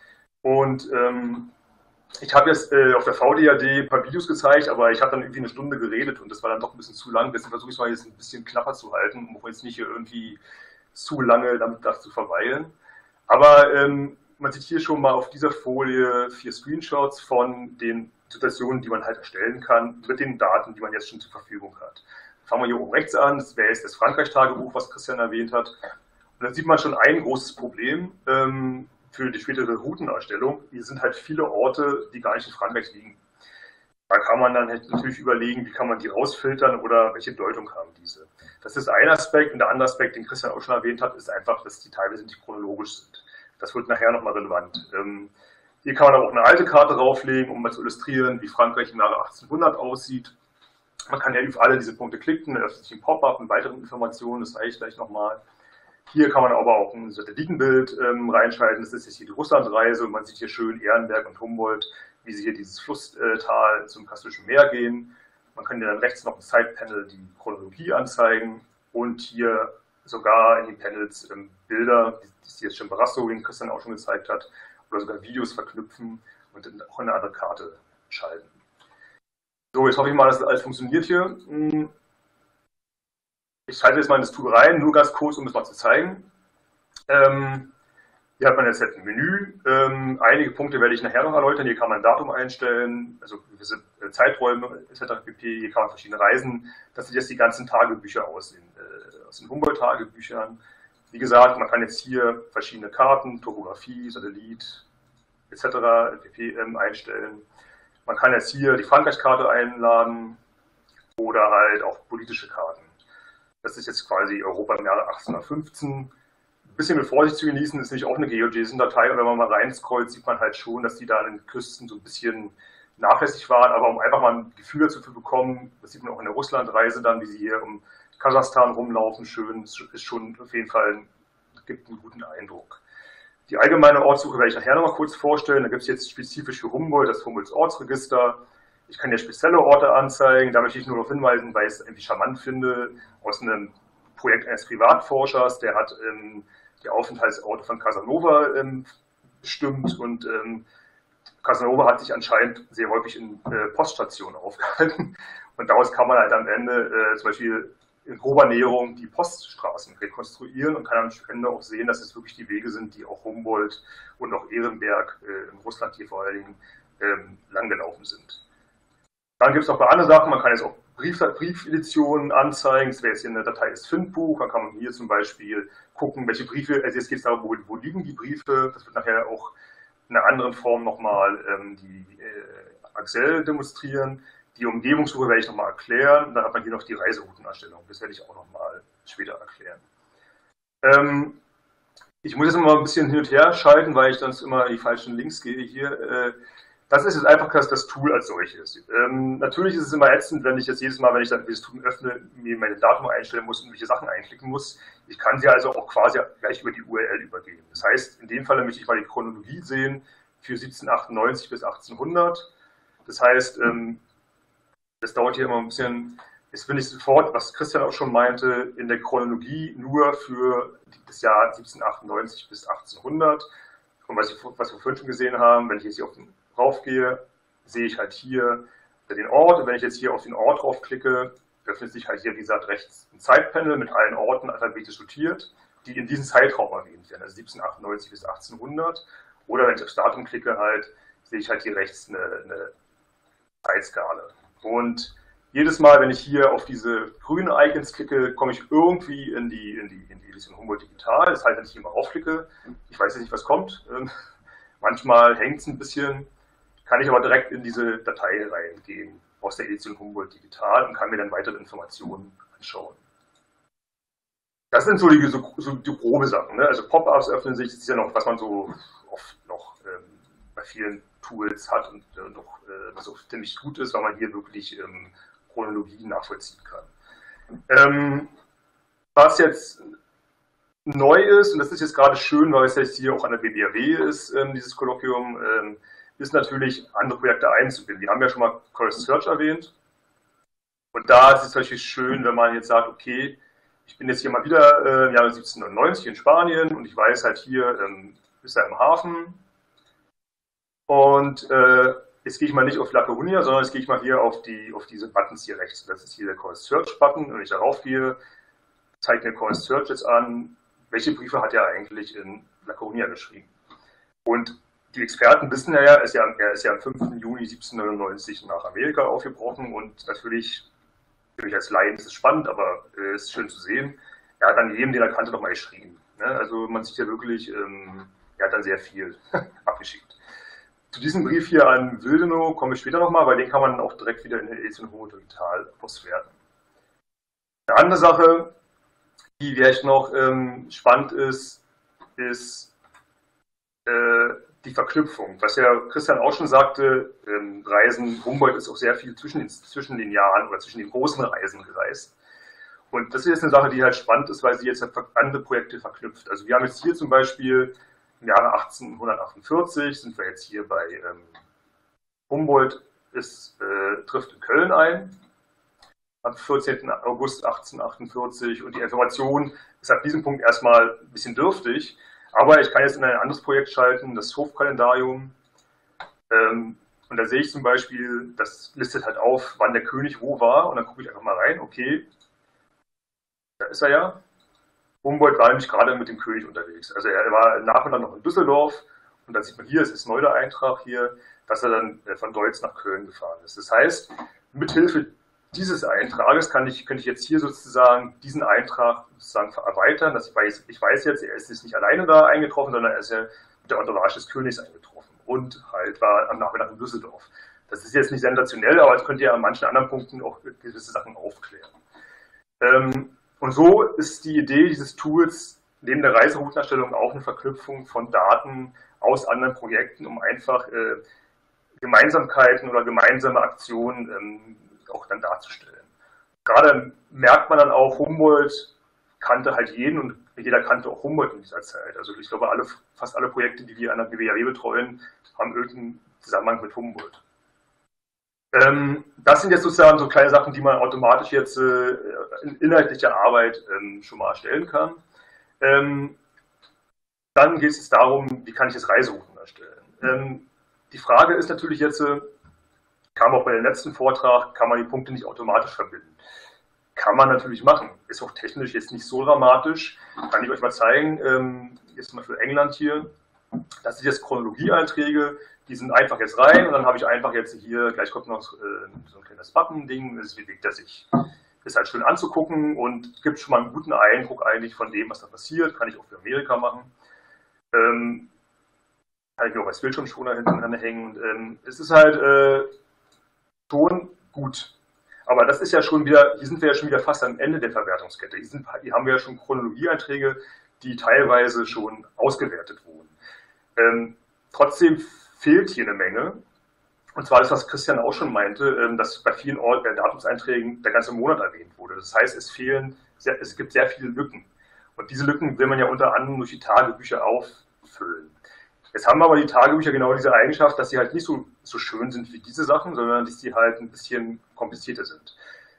Und ähm, ich habe jetzt äh, auf der V D A D ein paar Videos gezeigt, aber ich habe dann irgendwie eine Stunde geredet und das war dann doch ein bisschen zu lang. Deswegen versuche ich es mal jetzt ein bisschen knapper zu halten, um jetzt nicht hier irgendwie zu lange damit das zu verweilen. Aber ähm, man sieht hier schon mal auf dieser Folie vier Screenshots von den Situationen, die man halt erstellen kann, mit den Daten, die man jetzt schon zur Verfügung hat. Fangen wir hier oben rechts an, das wäre jetzt das Frankreich-Tagebuch, was Christian erwähnt hat. Und dann sieht man schon ein großes Problem ähm, für die spätere Routenerstellung. Hier sind halt viele Orte, die gar nicht in Frankreich liegen. Da kann man dann halt natürlich überlegen, wie kann man die rausfiltern oder welche Deutung haben diese. Das ist ein Aspekt, und der andere Aspekt, den Christian auch schon erwähnt hat, ist einfach, dass die teilweise nicht chronologisch sind. Das wird nachher nochmal relevant. Ähm, hier kann man aber auch eine alte Karte drauflegen, um mal zu illustrieren, wie Frankreich im Jahre achtzehnhundert aussieht. Man kann ja auf alle diese Punkte klicken, dann öffnet sich ein Pop-up mit weiteren Informationen, das zeige ich gleich nochmal. Hier kann man aber auch ein Satellitenbild ähm, reinschalten, das ist jetzt hier die Russlandreise, und man sieht hier schön Ehrenberg und Humboldt, wie sie hier dieses Flusstal zum Kaspischen Meer gehen. Man kann hier dann rechts noch im Side-Panel die Chronologie anzeigen und hier sogar in den Panels ähm, Bilder, die, die jetzt schon Barasso, den Christian auch schon gezeigt hat, oder sogar Videos verknüpfen und dann auch eine andere Karte schalten. So, jetzt hoffe ich mal, dass das alles funktioniert hier. Ich schalte jetzt mal in das Tool rein, nur ganz kurz, um es mal zu zeigen. Ähm, hier hat man jetzt ein Menü. Ähm, einige Punkte werde ich nachher noch erläutern. Hier kann man ein Datum einstellen, also gewisse Zeiträume et cetera pp. Hier kann man verschiedene Reisen. Das sind jetzt die ganzen Tagebücher aus den, äh, aus den Humboldt-Tagebüchern. Wie gesagt, man kann jetzt hier verschiedene Karten, Topografie, Satellit et cetera pp. Ähm, einstellen. Man kann jetzt hier die Frankreich-Karte einladen oder halt auch politische Karten. Das ist jetzt quasi Europa im Jahre achtzehnhundertfünfzehn. Ein bisschen mit Vorsicht zu genießen, ist nicht auch eine GeoJSON-Datei. Und wenn man mal reinscrollt, sieht man halt schon, dass die da an den Küsten so ein bisschen nachlässig waren. Aber um einfach mal ein Gefühl dazu zu bekommen, das sieht man auch in der Russlandreise dann, wie sie hier um Kasachstan rumlaufen, schön, ist schon auf jeden Fall, gibt einen guten Eindruck. Die allgemeine Ortssuche werde ich nachher noch mal kurz vorstellen. Da gibt es jetzt spezifisch für Humboldt das Humboldts Ortsregister. Ich kann ja spezielle Orte anzeigen. Da möchte ich nur darauf hinweisen, weil ich es irgendwie charmant finde, aus einem Projekt eines Privatforschers, der hat ähm, die Aufenthaltsorte von Casanova ähm, bestimmt und ähm, Casanova hat sich anscheinend sehr häufig in äh, Poststationen aufgehalten und daraus kann man halt am Ende äh, zum Beispiel in grober Näherung die Poststraßen rekonstruieren und kann am Ende auch sehen, dass es wirklich die Wege sind, die auch Humboldt und auch Ehrenberg äh, in Russland hier vor allen Dingen ähm, langgelaufen sind. Dann gibt es noch ein paar andere Sachen, man kann jetzt auch Brief, Briefeditionen anzeigen, das wäre jetzt hier eine Datei des Findbuch, dann kann man hier zum Beispiel gucken, welche Briefe, also jetzt geht es darum, wo, wo liegen die Briefe, das wird nachher auch in einer anderen Form nochmal ähm, die äh, Axel demonstrieren. Die Umgebungssuche werde ich nochmal erklären, dann hat man hier noch die Reiseroutenerstellung, das werde ich auch nochmal später erklären. Ähm, ich muss jetzt mal ein bisschen hin und her schalten, weil ich sonst immer in die falschen Links gehe hier. Äh, Das ist jetzt einfach das, das Tool als solches. Ähm, natürlich ist es immer ätzend, wenn ich jetzt jedes Mal, wenn ich dann dieses Tool öffne, mir meine Datum einstellen muss und welche Sachen einklicken muss. Ich kann sie also auch quasi gleich über die U R L übergeben. Das heißt, in dem Fall möchte ich mal die Chronologie sehen für siebzehnhundertachtundneunzig bis achtzehnhundert. Das heißt, ähm, das dauert hier immer ein bisschen. Jetzt bin ich sofort, was Christian auch schon meinte, in der Chronologie nur für das Jahr siebzehnhundertachtundneunzig bis achtzehnhundert. Und was, ich, was wir vorhin schon gesehen haben, wenn ich jetzt hier auf den drauf gehe, sehe ich halt hier den Ort. Und wenn ich jetzt hier auf den Ort draufklicke, öffnet sich halt hier, wie gesagt, rechts ein Zeitpanel mit allen Orten alphabetisch sortiert, die in diesem Zeitraum erwähnt werden, also siebzehnhundertachtundneunzig bis achtzehnhundert. Oder wenn ich aufs Datum klicke, halt, sehe ich halt hier rechts eine, eine Zeitskala. Und jedes Mal, wenn ich hier auf diese grünen Icons klicke, komme ich irgendwie in die, in die, in die Edition Humboldt Digital. Das heißt, wenn ich hier mal raufklicke, ich weiß jetzt nicht, was kommt. Manchmal hängt es ein bisschen. Kann ich aber direkt in diese Datei reingehen aus der Edition Humboldt Digital und kann mir dann weitere Informationen anschauen. Das sind so die, so, so die grobe Sachen. Ne? Also Pop-ups öffnen sich, das ist ja noch, was man so oft noch ähm, bei vielen Tools hat und äh, noch, äh, was auch ziemlich gut ist, weil man hier wirklich ähm, Chronologien nachvollziehen kann. Ähm, was jetzt neu ist, und das ist jetzt gerade schön, weil es jetzt hier auch an der B B R W ist, ähm, dieses Kolloquium, ähm, ist natürlich, andere Projekte einzubinden. Wir haben ja schon mal Chorus Search erwähnt. Und da ist es natürlich schön, wenn man jetzt sagt, okay, ich bin jetzt hier mal wieder äh, im Jahre siebzehnhundertneunzig in Spanien und ich weiß halt hier, ähm, ist er im Hafen. Und äh, jetzt gehe ich mal nicht auf La Coruña, sondern jetzt gehe ich mal hier auf, die, auf diese Buttons hier rechts. Das ist hier der Chorus Search Button. Und wenn ich darauf gehe, zeigt mir Chorus Search jetzt an, welche Briefe hat er eigentlich in La Coruña geschrieben. Und die Experten wissen ja, er ist ja, er ist ja am fünften Juni siebzehnhundertneunzig nach Amerika aufgebrochen und natürlich, für mich als Laien ist es spannend, aber es äh, ist schön zu sehen. Er hat dann jedem, den er kannte, nochmal geschrieben. Ne? Also man sieht ja wirklich, ähm, er hat dann sehr viel abgeschickt. Zu diesem Brief hier an Willdenow komme ich später nochmal, weil den kann man auch direkt wieder in der Edition Humboldt Digital auswerten. Eine andere Sache, die vielleicht noch ähm, spannend ist, ist äh, die Verknüpfung. Was ja Christian auch schon sagte, ähm, Reisen, Humboldt ist auch sehr viel zwischen den, zwischen den Jahren oder zwischen den großen Reisen gereist. Und das ist jetzt eine Sache, die halt spannend ist, weil sie jetzt andere Projekte verknüpft. Also wir haben jetzt hier zum Beispiel im Jahre achtzehnhundertachtundvierzig, sind wir jetzt hier bei ähm, Humboldt, ist, äh, trifft in Köln ein, am vierzehnten August achtzehnhundertachtundvierzig. Und die Information ist ab diesem Punkt erstmal ein bisschen dürftig. Aber ich kann jetzt in ein anderes Projekt schalten, das Hofkalendarium. Ähm, und da sehe ich zum Beispiel, das listet halt auf, wann der König wo war. Und dann gucke ich einfach mal rein, okay, da ist er ja. Humboldt war nämlich gerade mit dem König unterwegs. Also er war nachmittag noch in Düsseldorf. Und dann sieht man hier, es ist neu der Eintrag hier, dass er dann von Deutz nach Köln gefahren ist. Das heißt, mithilfe dieses Eintrages kann ich, könnte ich jetzt hier sozusagen diesen Eintrag sozusagen erweitern. Dass ich, weiß, ich weiß jetzt, er ist nicht alleine da eingetroffen, sondern er ist ja mit der Entourage des Königs eingetroffen und halt war am Nachmittag in Düsseldorf. Das ist jetzt nicht sensationell, aber es könnte ja an manchen anderen Punkten auch gewisse Sachen aufklären. Ähm, und so ist die Idee dieses Tools neben der Reiseroutenerstellung auch eine Verknüpfung von Daten aus anderen Projekten, um einfach äh, Gemeinsamkeiten oder gemeinsame Aktionen ähm, auch dann darzustellen. Gerade merkt man dann auch, Humboldt kannte halt jeden und jeder kannte auch Humboldt in dieser Zeit. Also ich glaube, alle, fast alle Projekte, die wir an der B W A W betreuen, haben irgendeinen Zusammenhang mit Humboldt. Ähm, das sind jetzt sozusagen so kleine Sachen, die man automatisch jetzt äh, in inhaltlicher Arbeit ähm, schon mal erstellen kann. Ähm, dann geht es darum, wie kann ich das Reiserouten erstellen. Ähm, die Frage ist natürlich jetzt, äh, kam auch bei dem letzten Vortrag, kann man die Punkte nicht automatisch verbinden. Kann man natürlich machen. Ist auch technisch jetzt nicht so dramatisch. Kann ich euch mal zeigen. Ähm, jetzt mal für England hier. Das sind jetzt Chronologieeinträge. Die sind einfach jetzt rein und dann habe ich einfach jetzt hier, gleich kommt noch äh, so ein kleines Button-Ding, wie bewegt er sich. Ist halt schön anzugucken und gibt schon mal einen guten Eindruck eigentlich von dem, was da passiert. Kann ich auch für Amerika machen. Ähm, kann ich mir auch als Bildschirmschoner hinten anhängen. Und, ähm, es ist halt äh, schon gut. Aber das ist ja schon wieder, hier sind wir ja schon wieder fast am Ende der Verwertungskette. Hier, sind, hier haben wir ja schon Chronologieeinträge, die teilweise schon ausgewertet wurden. Ähm, trotzdem fehlt hier eine Menge. Und zwar das, was Christian auch schon meinte, ähm, dass bei vielen Ort, äh, Datumseinträgen der ganze Monat erwähnt wurde. Das heißt, es fehlen, sehr, es gibt sehr viele Lücken. Und diese Lücken will man ja unter anderem durch die Tagebücher auffüllen. Jetzt haben aber die Tagebücher genau diese Eigenschaft, dass sie halt nicht so, so schön sind wie diese Sachen, sondern dass sie halt ein bisschen komplizierter sind.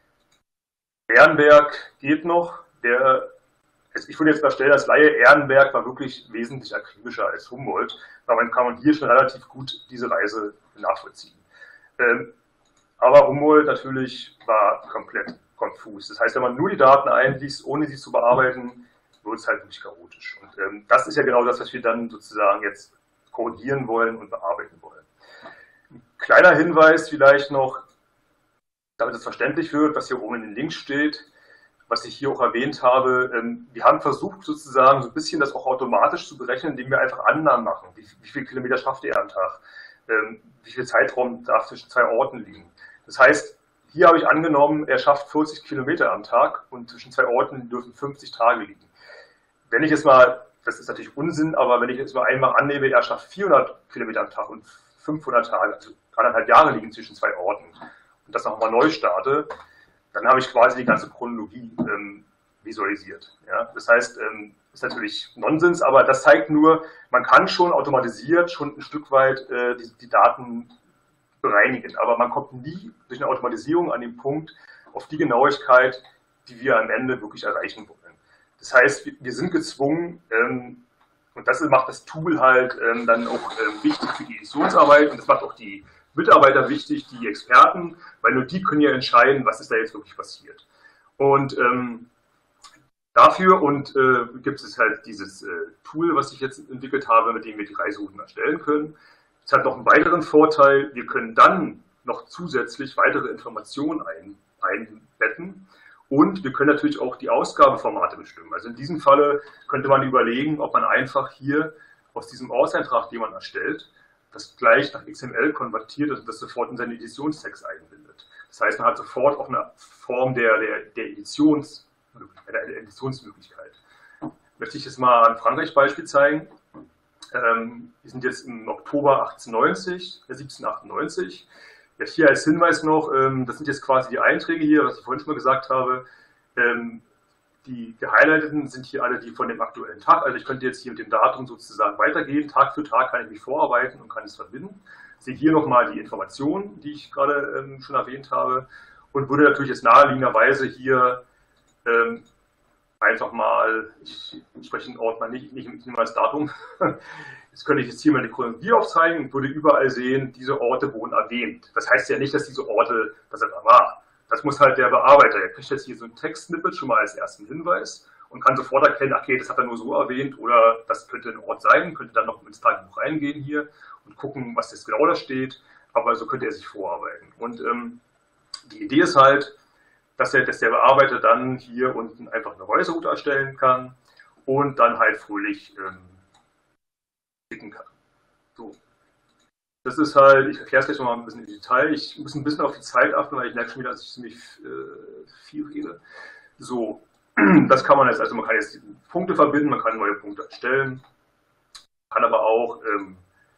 Ehrenberg geht noch. Der, ich würde jetzt mal stellen, als Laie, Ehrenberg war wirklich wesentlich akribischer als Humboldt. Damit kann man hier schon relativ gut diese Reise nachvollziehen. Ähm, aber Humboldt natürlich war komplett konfus. Das heißt, wenn man nur die Daten einliest, ohne sie zu bearbeiten, wird es halt wirklich chaotisch. Und ähm, das ist ja genau das, was wir dann sozusagen jetzt korrigieren wollen und bearbeiten wollen. Ein kleiner Hinweis vielleicht noch, damit es verständlich wird, was hier oben in den Links steht, was ich hier auch erwähnt habe. Ähm, wir haben versucht sozusagen so ein bisschen das auch automatisch zu berechnen, indem wir einfach Annahmen machen. Wie, wie viele Kilometer schafft er am Tag? Ähm, wie viel Zeitraum darf zwischen zwei Orten liegen? Das heißt, hier habe ich angenommen, er schafft vierzig Kilometer am Tag und zwischen zwei Orten dürfen fünfzig Tage liegen. Wenn ich jetzt mal, das ist natürlich Unsinn, aber wenn ich jetzt mal einmal annehme, er schafft vierhundert Kilometer am Tag und fünfhundert Tage, also anderthalb Jahre liegen zwischen zwei Orten und das nochmal neu starte, dann habe ich quasi die ganze Chronologie ähm, visualisiert. Ja? Das heißt, ähm, ist natürlich Nonsens, aber das zeigt nur, man kann schon automatisiert schon ein Stück weit äh, die, die Daten bereinigen, aber man kommt nie durch eine Automatisierung an den Punkt auf die Genauigkeit, die wir am Ende wirklich erreichen wollen. Das heißt, wir sind gezwungen, ähm, und das macht das Tool halt ähm, dann auch äh, wichtig für die Editionsarbeit und das macht auch die Mitarbeiter wichtig, die Experten, weil nur die können ja entscheiden, was ist da jetzt wirklich passiert. Und ähm, dafür und äh, gibt es halt dieses äh, Tool, was ich jetzt entwickelt habe, mit dem wir die Reiserouten erstellen können. Es hat noch einen weiteren Vorteil, wir können dann noch zusätzlich weitere Informationen ein, einbetten. Und wir können natürlich auch die Ausgabeformate bestimmen. Also in diesem Falle könnte man überlegen, ob man einfach hier aus diesem Ortseintrag, den man erstellt, das gleich nach X M L konvertiert und das sofort in seinen Editionstext einbindet. Das heißt, man hat sofort auch eine Form der, der, der, Editions, der Editionsmöglichkeit. Möchte ich jetzt mal ein Frankreich-Beispiel zeigen. Ähm, wir sind jetzt im Oktober achtzehnhundertneunzig, äh, siebzehnhundertachtundneunzig. Ja, hier als Hinweis noch, ähm, das sind jetzt quasi die Einträge hier, was ich vorhin schon mal gesagt habe. Ähm, die gehighlighteten sind hier alle die von dem aktuellen Tag. Also ich könnte jetzt hier mit dem Datum sozusagen weitergehen. Tag für Tag kann ich mich vorarbeiten und kann es verbinden. Ich sehe hier nochmal die Informationen, die ich gerade ähm, schon erwähnt habe. Und würde natürlich jetzt naheliegenderweise hier ähm, einfach mal, ich spreche den Ort mal nicht, nicht, nicht mal das Datum, jetzt könnte ich jetzt hier mal eine Chronologie aufzeigen und würde überall sehen, diese Orte wurden erwähnt. Das heißt ja nicht, dass diese Orte, dass er da war. Das muss halt der Bearbeiter, der kriegt jetzt hier so ein Textsnippet schon mal als ersten Hinweis und kann sofort erkennen, okay, das hat er nur so erwähnt oder das könnte ein Ort sein, könnte dann noch ins Tagebuch reingehen hier und gucken, was jetzt genau da steht, aber so könnte er sich vorarbeiten. Und ähm, die Idee ist halt, dass der, dass der Bearbeiter dann hier unten einfach eine Reiseroute erstellen kann und dann halt fröhlich ähm, klicken kann. So. Das ist halt, ich erkläre es gleich noch mal ein bisschen im Detail. Ich muss ein bisschen auf die Zeit achten, weil ich merke schon wieder, dass ich ziemlich äh, viel rede. So, das kann man jetzt, also man kann jetzt Punkte verbinden, man kann neue Punkte erstellen, kann aber auch ähm,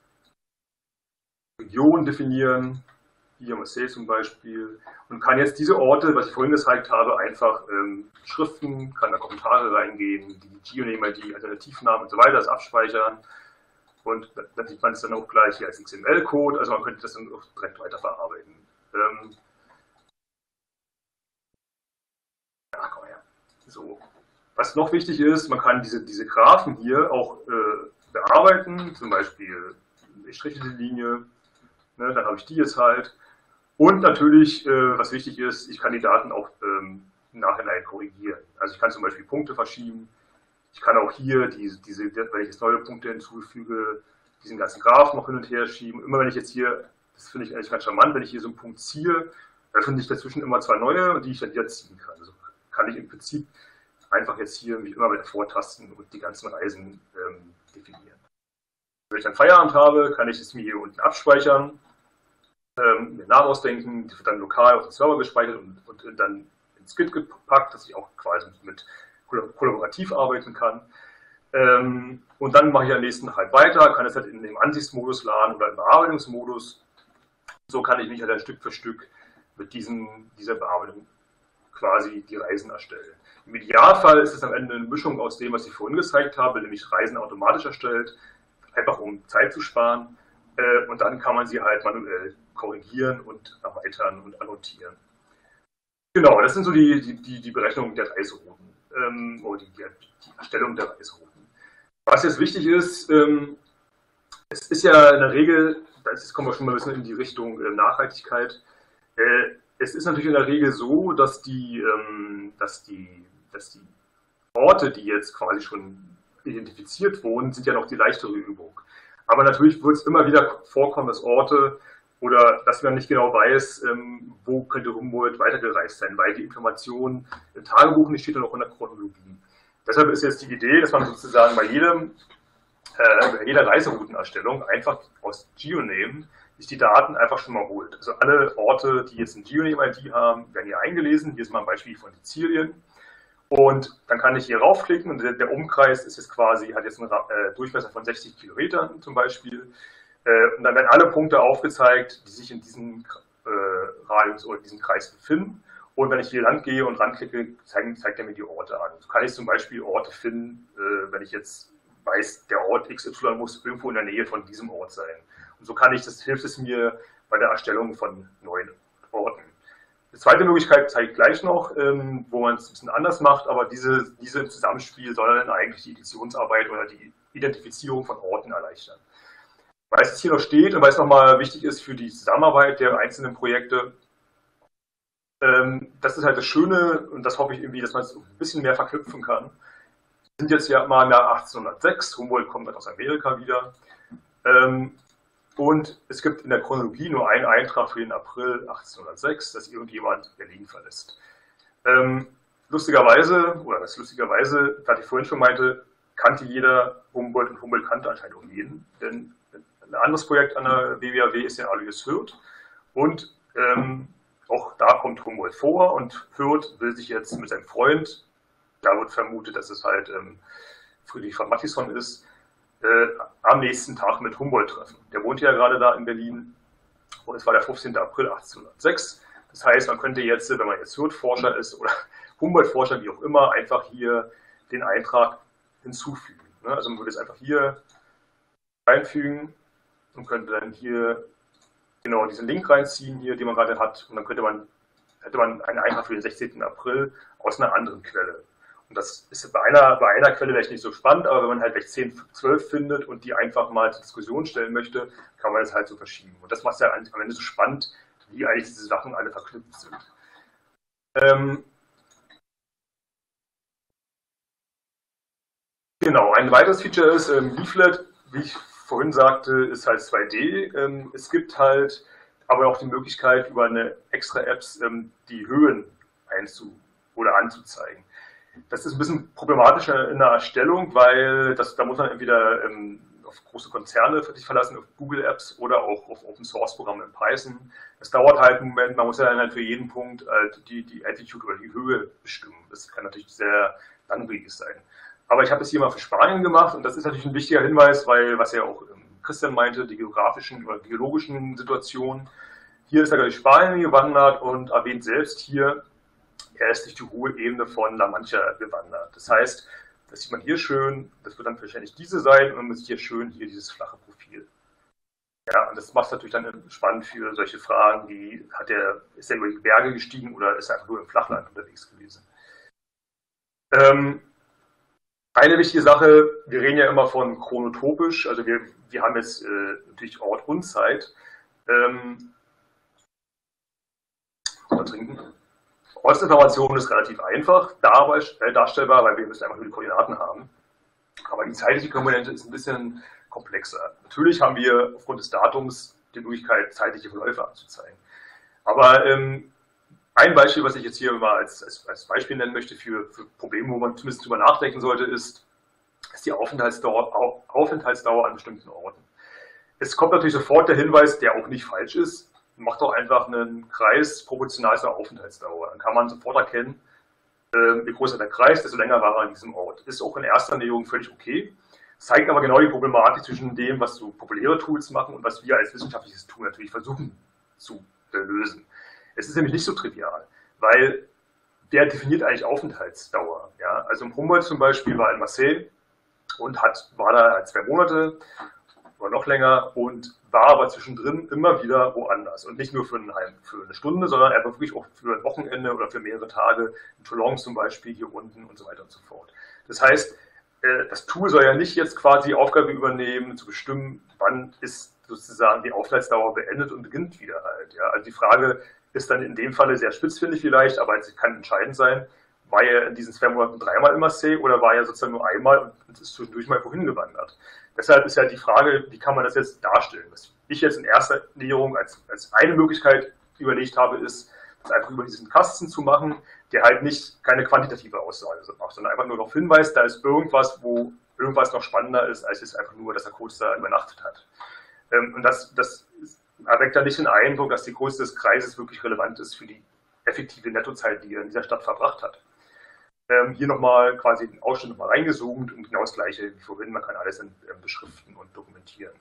Regionen definieren, hier Marseille zum Beispiel, und kann jetzt diese Orte, was ich vorhin gezeigt habe, einfach ähm, schriften, kann da Kommentare reingehen, die Geoname-I D, Alternativnamen und so weiter, das abspeichern. Und dann sieht man es dann auch gleich hier als X M L-Code, also man könnte das dann auch direkt weiterverarbeiten. Ähm ja, komm her. So. Was noch wichtig ist, man kann diese, diese Graphen hier auch äh, bearbeiten, zum Beispiel ich striche die Linie, ne, dann habe ich die jetzt halt. Und natürlich, äh, was wichtig ist, ich kann die Daten auch ähm, im Nachhinein korrigieren. Also ich kann zum Beispiel Punkte verschieben. Ich kann auch hier, diese, diese, wenn ich jetzt neue Punkte hinzufüge, diesen ganzen Graphen noch hin und her schieben. Immer wenn ich jetzt hier, das finde ich eigentlich ganz charmant, wenn ich hier so einen Punkt ziehe, öffnen sich dazwischen immer zwei neue, die ich dann wieder ziehen kann. Also kann ich im Prinzip einfach jetzt hier mich immer wieder vortasten und die ganzen Reisen ähm, definieren. Wenn ich dann Feierabend habe, kann ich es mir hier unten abspeichern, ähm, mir Namen ausdenken, die wird dann lokal auf den Server gespeichert und, und dann ins Git gepackt, dass ich auch quasi mit kollaborativ arbeiten kann. Ähm, und dann mache ich am nächsten halt weiter, kann es halt in dem Ansichtsmodus laden oder im Bearbeitungsmodus. So kann ich mich halt Stück für Stück mit diesen, dieser Bearbeitung quasi die Reisen erstellen. Im Idealfall ist es am Ende eine Mischung aus dem, was ich vorhin gezeigt habe, nämlich Reisen automatisch erstellt, einfach um Zeit zu sparen. Äh, und dann kann man sie halt manuell korrigieren und erweitern und annotieren. Genau, das sind so die, die, die Berechnung der Reiserouten. Ähm, oder die, die Erstellung der Reiserouten. Was jetzt wichtig ist, ähm, es ist ja in der Regel, jetzt kommen wir schon mal ein bisschen in die Richtung äh, Nachhaltigkeit, äh, es ist natürlich in der Regel so, dass die, ähm, dass, die, dass die Orte, die jetzt quasi schon identifiziert wurden, sind ja noch die leichtere Übung. Aber natürlich wird es immer wieder vorkommen, dass Orte oder dass man nicht genau weiß, ähm, wo könnte Humboldt weitergereist sein, weil die Information im Tagebuch nicht steht und auch in der Chronologie. Deshalb ist jetzt die Idee, dass man sozusagen bei, jedem, äh, bei jeder Reiseroutenerstellung einfach aus Geoname sich die Daten einfach schon mal holt. Also alle Orte, die jetzt ein Geoname-I D haben, werden hier eingelesen. Hier ist mal ein Beispiel von Sizilien. Und dann kann ich hier raufklicken und der, der Umkreis ist jetzt quasi, hat jetzt einen äh, Durchmesser von sechzig Kilometern zum Beispiel. Äh, und dann werden alle Punkte aufgezeigt, die sich in diesem äh, Radius oder diesem Kreis befinden. Und wenn ich hier lang gehe und ranklicke, zeigt, zeigt er mir die Orte an. So kann ich zum Beispiel Orte finden, äh, wenn ich jetzt weiß, der Ort X Y muss irgendwo in der Nähe von diesem Ort sein. Und so kann ich, das hilft es mir bei der Erstellung von neuen Orten. Die zweite Möglichkeit zeige ich gleich noch, ähm, wo man es ein bisschen anders macht, aber diese, diese Zusammenspiel soll dann eigentlich die Editionsarbeit oder die Identifizierung von Orten erleichtern. Weil es hier noch steht und weil es nochmal wichtig ist für die Zusammenarbeit der einzelnen Projekte, ähm, das ist halt das Schöne und das hoffe ich irgendwie, dass man es ein bisschen mehr verknüpfen kann. Wir sind jetzt ja mal im Jahr achtzehnhundertsechs, Humboldt kommt dann aus Amerika wieder. Ähm, Und es gibt in der Chronologie nur einen Eintrag für den April achtzehnhundertsechs, dass irgendjemand Berlin verlässt. Ähm, lustigerweise, oder was lustigerweise, da ich vorhin schon meinte, kannte jeder Humboldt und Humboldt kannte anscheinend auch jeden. Denn ein anderes Projekt an der B W A W ist ja Alois Hürth. Und ähm, auch da kommt Humboldt vor und Hürth will sich jetzt mit seinem Freund, da wird vermutet, dass es halt ähm, Friedrich von Mattisson ist, Äh, am nächsten Tag mit Humboldt treffen. Der wohnt ja gerade da in Berlin und es war der fünfzehnte April achtzehnhundertsechs. Das heißt, man könnte jetzt, wenn man jetzt Hürth-Forscher ist oder Humboldt-Forscher, wie auch immer, einfach hier den Eintrag hinzufügen. Ne? Also man würde es einfach hier einfügen und könnte dann hier genau diesen Link reinziehen, hier, den man gerade hat, und dann könnte man, hätte man einen Eintrag für den sechzehnten April aus einer anderen Quelle. Und das ist bei einer, bei einer Quelle vielleicht nicht so spannend, aber wenn man halt vielleicht zehn, zwölf findet und die einfach mal zur Diskussion stellen möchte, kann man das halt so verschieben. Und das macht es ja am Ende so spannend, wie eigentlich diese Sachen alle verknüpft sind. Ähm, genau, ein weiteres Feature ist, ähm, Leaflet, wie ich vorhin sagte, ist halt zwei D. Ähm, es gibt halt aber auch die Möglichkeit, über eine extra Apps ähm, die Höhen einzu- oder anzuzeigen. Das ist ein bisschen problematischer in der Erstellung, weil das, da muss man entweder ähm, auf große Konzerne sich verlassen, auf Google Apps oder auch auf Open Source Programme in Python. Das dauert halt einen Moment, man muss ja dann halt für jeden Punkt äh, die, die Attitude oder die Höhe bestimmen. Das kann natürlich sehr langwierig sein. Aber ich habe es hier mal für Spanien gemacht und das ist natürlich ein wichtiger Hinweis, weil, was ja auch ähm, Christian meinte, die geografischen oder geologischen Situationen. Hier ist er durch Spanien gewandert und erwähnt selbst hier, er ist durch die hohe Ebene von La Mancha gewandert. Das heißt, das sieht man hier schön, das wird dann wahrscheinlich diese sein und man sieht hier schön hier dieses flache Profil. Ja, und das macht es natürlich dann spannend für solche Fragen wie, hat er, ist er über die Berge gestiegen oder ist er einfach nur im Flachland unterwegs gewesen? Ähm, eine wichtige Sache, wir reden ja immer von chronotopisch, also wir, wir haben jetzt äh, natürlich Ort und Zeit. Ähm, mal trinken. Ortsinformation ist relativ einfach darstellbar, weil wir müssen einfach nur die Koordinaten haben. Aber die zeitliche Komponente ist ein bisschen komplexer. Natürlich haben wir aufgrund des Datums die Möglichkeit, zeitliche Verläufe anzuzeigen. Aber ähm, ein Beispiel, was ich jetzt hier mal als, als, als Beispiel nennen möchte für, für Probleme, wo man zumindest drüber nachdenken sollte, ist, ist die Aufenthaltsdauer, Aufenthaltsdauer an bestimmten Orten. Es kommt natürlich sofort der Hinweis, der auch nicht falsch ist, macht doch einfach einen Kreis proportional zur Aufenthaltsdauer. Dann kann man sofort erkennen, äh, je größer der Kreis, desto länger war er an diesem Ort. Ist auch in erster Näherung völlig okay. Zeigt aber genau die Problematik zwischen dem, was so populäre Tools machen und was wir als wissenschaftliches Tool natürlich versuchen zu äh, lösen. Es ist nämlich nicht so trivial, weil wer definiert eigentlich Aufenthaltsdauer? Ja? Also im Humboldt zum Beispiel war in Marseille und hat, war da zwei Monate oder noch länger und war aber zwischendrin immer wieder woanders. Und nicht nur für eine, für eine Stunde, sondern einfach wirklich auch für ein Wochenende oder für mehrere Tage, in Toulon zum Beispiel, hier unten und so weiter und so fort. Das heißt, das Tool soll ja nicht jetzt quasi die Aufgabe übernehmen, zu bestimmen, wann ist sozusagen die Aufenthaltsdauer beendet und beginnt wieder halt. Ja? Also die Frage ist dann in dem Falle sehr spitzfindig vielleicht, aber es kann entscheidend sein, war er in diesen zwei Monaten dreimal in Marseille oder war er sozusagen nur einmal und ist zwischendurch mal wohin gewandert? Deshalb ist ja die Frage, wie kann man das jetzt darstellen? Was ich jetzt in erster Näherung als, als eine Möglichkeit überlegt habe, ist, das einfach über diesen Kasten zu machen, der halt nicht keine quantitative Aussage macht, sondern einfach nur darauf hinweist, da ist irgendwas, wo irgendwas noch spannender ist, als es einfach nur, dass er kurz da übernachtet hat. Und das, das erweckt dann nicht den Eindruck, dass die Größe des Kreises wirklich relevant ist für die effektive Nettozeit, die er in dieser Stadt verbracht hat. Ähm, hier nochmal quasi den Ausschnitt nochmal reingezoomt und genau das gleiche wie vorhin, man kann alles in, äh, beschriften und dokumentieren.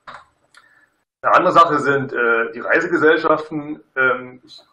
Eine andere Sache sind äh, die Reisegesellschaften. Ähm, ich,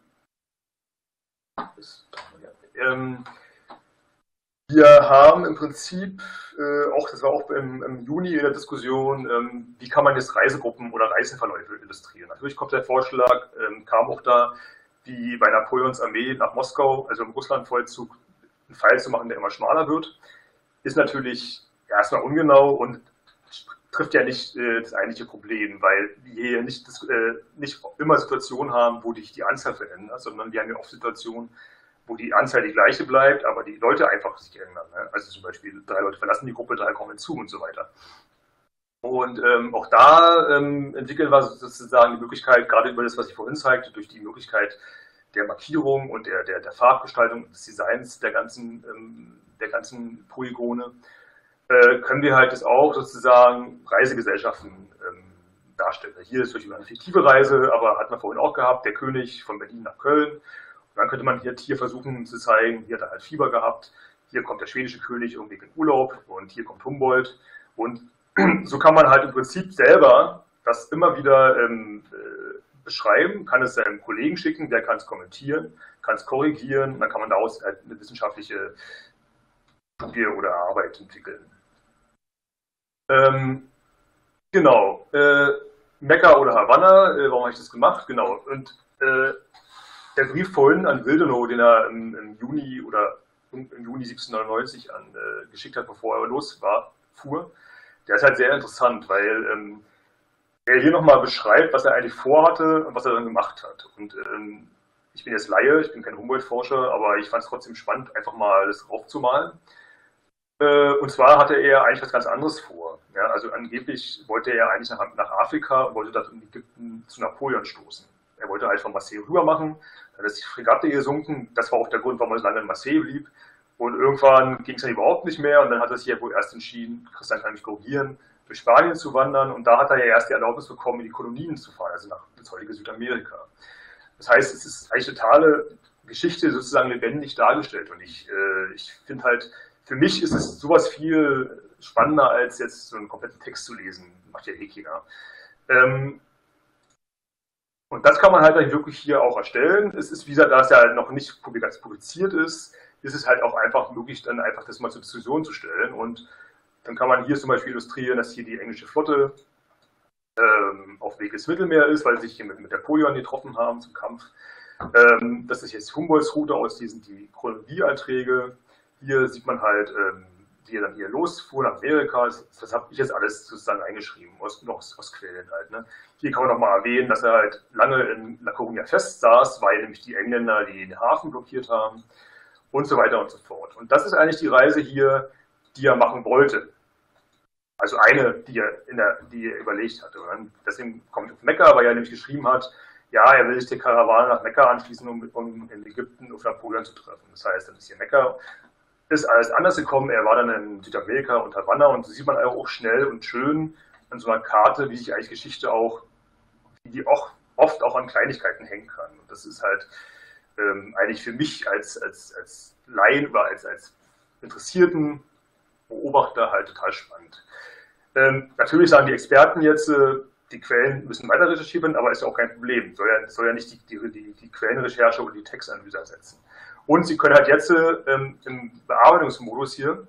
ähm, wir haben im Prinzip, äh, auch das war auch im, im Juni in der Diskussion, ähm, wie kann man jetzt Reisegruppen oder Reisenverläufe illustrieren. Natürlich kommt der Vorschlag, ähm, kam auch da, wie bei Napoleons Armee nach Moskau, also im Russlandfeldzug, einen Pfeil zu machen, der immer schmaler wird, ist natürlich erstmal ungenau und trifft ja nicht äh, das eigentliche Problem, weil wir hier nicht, das, äh, nicht immer Situationen haben, wo sich die Anzahl verändert, sondern wir haben ja oft Situationen, wo die Anzahl die gleiche bleibt, aber die Leute einfach sich ändern. Ne? Also zum Beispiel drei Leute verlassen die Gruppe, drei kommen hinzu und so weiter. Und ähm, auch da ähm, entwickeln wir sozusagen die Möglichkeit, gerade über das, was ich vorhin zeigte, durch die Möglichkeit der Markierung und der, der, der Farbgestaltung und des Designs der ganzen, ähm, der ganzen Polygone, äh, können wir halt das auch sozusagen Reisegesellschaften ähm, darstellen. Hier ist durch eine fiktive Reise, aber hat man vorhin auch gehabt, der König von Berlin nach Köln. Und dann könnte man hier, hier versuchen zu zeigen, hier hat er halt Fieber gehabt, hier kommt der schwedische König irgendwie in Urlaub und hier kommt Humboldt. Und so kann man halt im Prinzip selber das immer wieder ähm, äh, beschreiben, kann es seinem Kollegen schicken, der kann es kommentieren, kann es korrigieren, und dann kann man daraus halt eine wissenschaftliche Studie oder Arbeit entwickeln. Ähm, genau, äh, Mekka oder Havanna, äh, warum habe ich das gemacht? Genau, und äh, der Brief vorhin an Willdenow, den er im, im Juni oder im Juni siebzehnhundertneunundneunzig an, äh, geschickt hat, bevor er los war, fuhr, der ist halt sehr interessant, weil ähm, er hier nochmal beschreibt, was er eigentlich vorhatte und was er dann gemacht hat. Und ähm, ich bin jetzt Laie, ich bin kein Humboldt-Forscher, aber ich fand es trotzdem spannend, einfach mal das aufzumalen. Äh, und zwar hatte er eigentlich was ganz anderes vor. Ja, also angeblich wollte er eigentlich nach, nach Afrika und wollte dort in Ägypten zu Napoleon stoßen. Er wollte halt von Marseille rüber machen, dann ist die Fregatte gesunken, das war auch der Grund, warum er so lange in Marseille blieb. Und irgendwann ging es dann überhaupt nicht mehr und dann hat er sich ja wohl erst entschieden, Christian kann mich korrigieren, durch Spanien zu wandern und da hat er ja erst die Erlaubnis bekommen, in die Kolonien zu fahren, also nach ins heutige Südamerika. Das heißt, es ist eigentlich totale Geschichte sozusagen lebendig dargestellt und ich, äh, ich finde halt, für mich ist es sowas viel spannender, als jetzt so einen kompletten Text zu lesen, macht ja eh keiner. Ähm, Und das kann man halt dann wirklich hier auch erstellen. Es ist, wie gesagt, da es ja halt noch nicht publiziert ist, ist es halt auch einfach möglich, dann einfach das mal zur Diskussion zu stellen. Und dann kann man hier zum Beispiel illustrieren, dass hier die englische Flotte ähm, auf Weg ins Mittelmeer ist, weil sie sich hier mit, mit Napoleon getroffen haben zum Kampf. Ähm, das ist jetzt Humboldts Route aus, die sind die Chronologieeinträge. Hier sieht man halt, ähm, die er dann hier losfuhr nach Amerika. Das, das habe ich jetzt alles sozusagen eingeschrieben, aus, aus, aus Quellen halt. Ne? Hier kann man nochmal erwähnen, dass er halt lange in La Coruña festsaß, weil nämlich die Engländer die den Hafen blockiert haben und so weiter und so fort. Und das ist eigentlich die Reise hier, die er machen wollte. Also eine, die er, in der, die er überlegt hatte. Und dann, deswegen kommt auf Mekka, weil er nämlich geschrieben hat, ja, er will sich der Karawane nach Mekka anschließen, um, um in Ägypten auf Napoleon zu treffen. Das heißt, dann ist hier Mekka. Ist alles anders gekommen. Er war dann in Südamerika und Havanna und so sieht man auch schnell und schön an so einer Karte, wie sich eigentlich Geschichte auch, wie die auch oft auch an Kleinigkeiten hängen kann. Und das ist halt ähm, eigentlich für mich als, als, als Laien oder als, als interessierten Beobachter halt total spannend. Ähm, natürlich sagen die Experten jetzt, äh, die Quellen müssen weiter recherchiert werden, aber ist ja auch kein Problem. Soll ja, soll ja nicht die, die, die, die Quellenrecherche oder die Textanalyse ersetzen. Und Sie können halt jetzt ähm, im Bearbeitungsmodus hier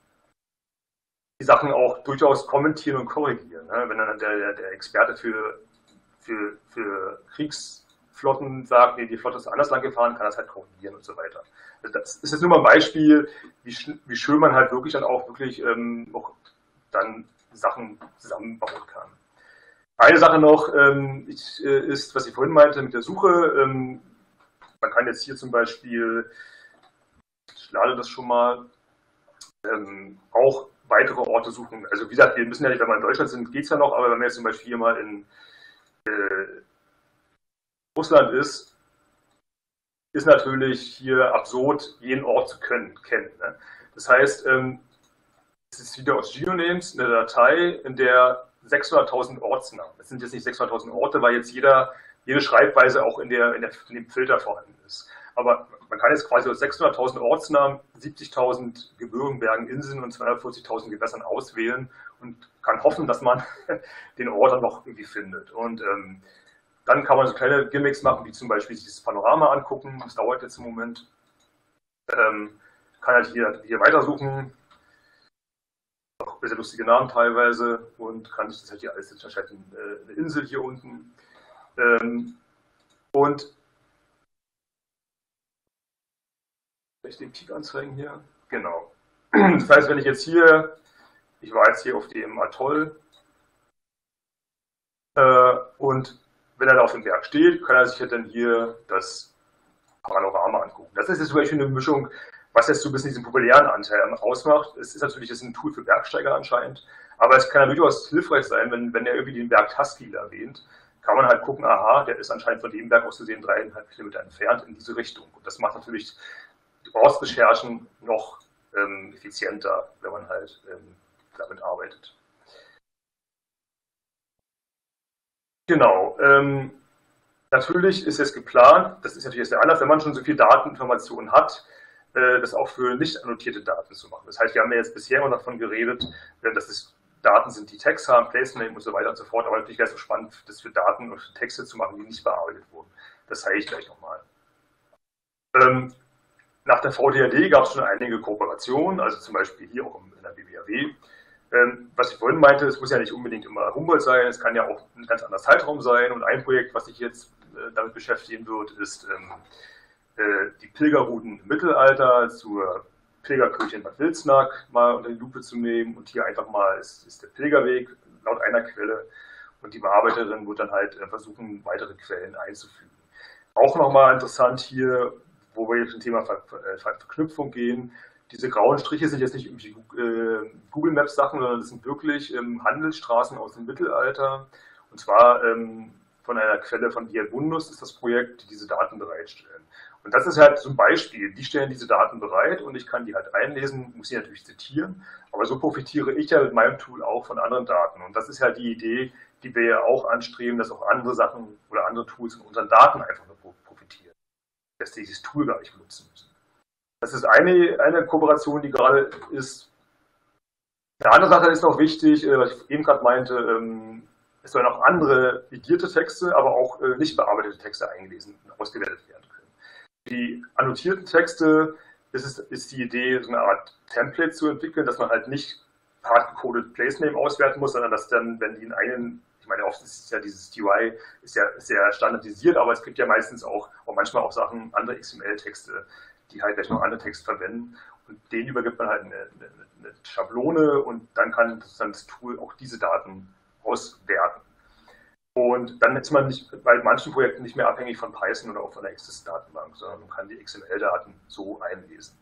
die Sachen auch durchaus kommentieren und korrigieren. Ne? Wenn dann der, der Experte für, für, für Kriegsflotten sagt, nee, die Flotte ist anders lang gefahren, kann das halt korrigieren und so weiter. Das ist jetzt nur mal ein Beispiel, wie, wie schön man halt wirklich dann auch wirklich ähm, auch dann Sachen zusammenbauen kann. Eine Sache noch ähm, ich, äh, ist, was ich vorhin meinte mit der Suche. Ähm, Man kann jetzt hier zum Beispiel, ich lade das schon mal, ähm, auch weitere Orte suchen. Also wie gesagt, wir müssen ja nicht, wenn wir in Deutschland sind, geht es ja noch, aber wenn man jetzt zum Beispiel hier mal in äh, Russland ist, ist natürlich hier absurd, jeden Ort zu können, kennen. Ne? Das heißt, ähm, es ist wieder aus Geonames eine Datei, in der sechshunderttausend Ortsnamen. Das sind jetzt nicht sechshunderttausend Orte, weil jetzt jeder jede Schreibweise auch in, der, in, der, in dem Filter vorhanden ist. Aber man kann jetzt quasi aus sechshunderttausend Ortsnamen siebzigtausend Gebirgen, Bergen, Inseln und zweihundertvierzigtausend Gewässern auswählen und kann hoffen, dass man den Ort dann noch irgendwie findet. Und ähm, dann kann man so kleine Gimmicks machen, wie zum Beispiel sich das Panorama angucken. Das dauert jetzt im Moment. Ähm, kann halt hier, hier weitersuchen. Auch sehr lustige Namen teilweise. Und kann sich das halt hier alles, das ist halt eine Insel hier unten. Ähm, und soll ich den Peak anzeigen hier? Genau. Das heißt, wenn ich jetzt hier, ich war jetzt hier auf dem Atoll äh, und wenn er da auf dem Berg steht, kann er sich halt dann hier das Panorama angucken. Das ist jetzt zum Beispiel eine Mischung, was jetzt so ein bisschen diesen populären Anteil ausmacht. Es ist natürlich jetzt ein Tool für Bergsteiger anscheinend, aber es kann ja durchaus hilfreich sein, wenn, wenn er irgendwie den Berg Taskil erwähnt, kann man halt gucken, aha, der ist anscheinend von dem Berg aus gesehen dreieinhalb Kilometer entfernt in diese Richtung. Und das macht natürlich die Ortsrecherchen noch ähm, effizienter, wenn man halt ähm, damit arbeitet. Genau. Ähm, natürlich ist es geplant, das ist natürlich jetzt der Anlass, wenn man schon so viel Dateninformationen hat, äh, das auch für nicht annotierte Daten zu machen. Das heißt, wir haben ja jetzt bisher immer davon geredet, äh, dass es Daten sind, die Text haben, Placename und so weiter und so fort, aber natürlich wäre es so spannend, das für Daten und für Texte zu machen, die nicht bearbeitet wurden. Das zeige ich gleich nochmal. Ähm, nach der V D R D gab es schon einige Kooperationen, also zum Beispiel hier auch in der B W A W. Ähm, was ich vorhin meinte, es muss ja nicht unbedingt immer Humboldt sein, es kann ja auch ein ganz anderer Zeitraum sein. Und ein Projekt, was sich jetzt äh, damit beschäftigen wird, ist ähm, äh, die Pilgerrouten im Mittelalter zur Pilgerkirche in Bad Wilsnack mal unter die Lupe zu nehmen und hier einfach mal ist, ist der Pilgerweg laut einer Quelle und die Bearbeiterin wird dann halt versuchen, weitere Quellen einzufügen. Auch nochmal interessant hier, wo wir jetzt zum Thema Ver Ver Verknüpfung gehen, diese grauen Striche sind jetzt nicht irgendwie Google Maps Sachen, sondern das sind wirklich ähm, Handelsstraßen aus dem Mittelalter und zwar ähm, von einer Quelle von Via Bundus ist das Projekt, die diese Daten bereitstellen. Und das ist halt so ein Beispiel. Die stellen diese Daten bereit und ich kann die halt einlesen, muss sie natürlich zitieren. Aber so profitiere ich ja mit meinem Tool auch von anderen Daten. Und das ist halt die Idee, die wir ja auch anstreben, dass auch andere Sachen oder andere Tools von unseren Daten einfach nur profitieren. Dass die dieses Tool gar nicht benutzen müssen. Das ist eine, eine Kooperation, die gerade ist. Eine andere Sache ist noch wichtig, was ich eben gerade meinte, es sollen auch andere edierte Texte, aber auch nicht bearbeitete Texte eingelesen und ausgewertet werden können. Die annotierten Texte ist, es, ist die Idee, so eine Art Template zu entwickeln, dass man halt nicht hardcoded Placename auswerten muss, sondern dass dann, wenn die in einen, ich meine, oft ist ja dieses D Y ist ja sehr standardisiert, aber es gibt ja meistens auch, auch manchmal auch Sachen, andere X M L-Texte, die halt vielleicht noch andere Texte verwenden und denen übergibt man halt eine, eine, eine Schablone und dann kann sozusagen das Tool auch diese Daten auswerten. Und dann ist man nicht, bei manchen Projekten nicht mehr abhängig von Python oder auch von der Access-Datenbank, sondern man kann die X M L-Daten so einlesen.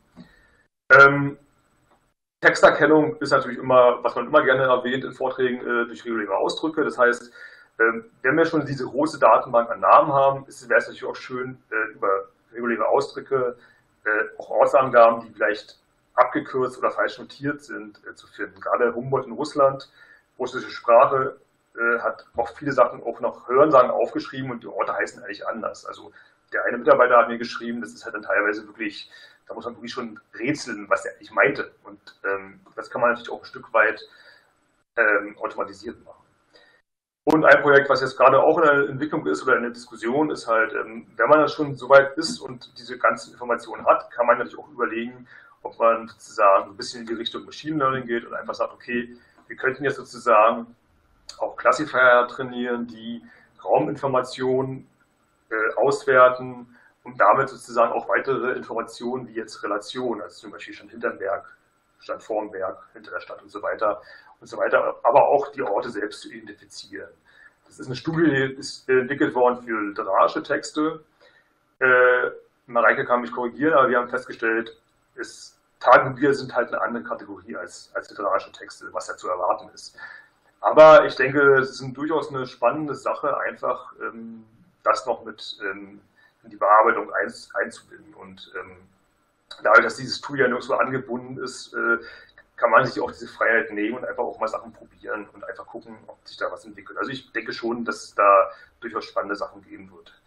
Ähm, Texterkennung ist natürlich immer, was man immer gerne erwähnt in Vorträgen, äh, durch reguläre Ausdrücke. Das heißt, ähm, wenn wir schon diese große Datenbank an Namen haben, wäre es natürlich auch schön, äh, über reguläre Ausdrücke äh, auch Ortsangaben, die vielleicht abgekürzt oder falsch notiert sind, äh, zu finden. Gerade Humboldt in Russland, russische Sprache, hat auch viele Sachen auch noch Hörensagen aufgeschrieben und die Orte heißen eigentlich anders. Also der eine Mitarbeiter hat mir geschrieben, das ist halt dann teilweise wirklich, da muss man wirklich schon rätseln, was er eigentlich meinte. Und ähm, das kann man natürlich auch ein Stück weit ähm, automatisiert machen. Und ein Projekt, was jetzt gerade auch in der Entwicklung ist oder in der Diskussion, ist halt, ähm, wenn man das schon so weit ist und diese ganzen Informationen hat, kann man natürlich auch überlegen, ob man sozusagen ein bisschen in die Richtung Machine Learning geht und einfach sagt, okay, wir könnten jetzt sozusagen auch Classifier trainieren, die Rauminformationen äh, auswerten und damit sozusagen auch weitere Informationen wie jetzt Relationen, also zum Beispiel stand hinterm Berg, stand vorm Berg, hinter der Stadt und so weiter und so weiter, aber auch die Orte selbst zu identifizieren. Das ist eine Studie, die ist entwickelt worden für literarische Texte. Äh, Mareike kann mich korrigieren, aber wir haben festgestellt, es, Tagebücher sind halt eine andere Kategorie als, als literarische Texte, was ja zu erwarten ist. Aber ich denke, es ist durchaus eine spannende Sache, einfach ähm, das noch mit ähm, in die Bearbeitung ein, einzubinden. Und ähm, dadurch, dass dieses Tool ja nur so angebunden ist, äh, kann man sich auch diese Freiheit nehmen und einfach auch mal Sachen probieren und einfach gucken, ob sich da was entwickelt. Also ich denke schon, dass es da durchaus spannende Sachen geben wird.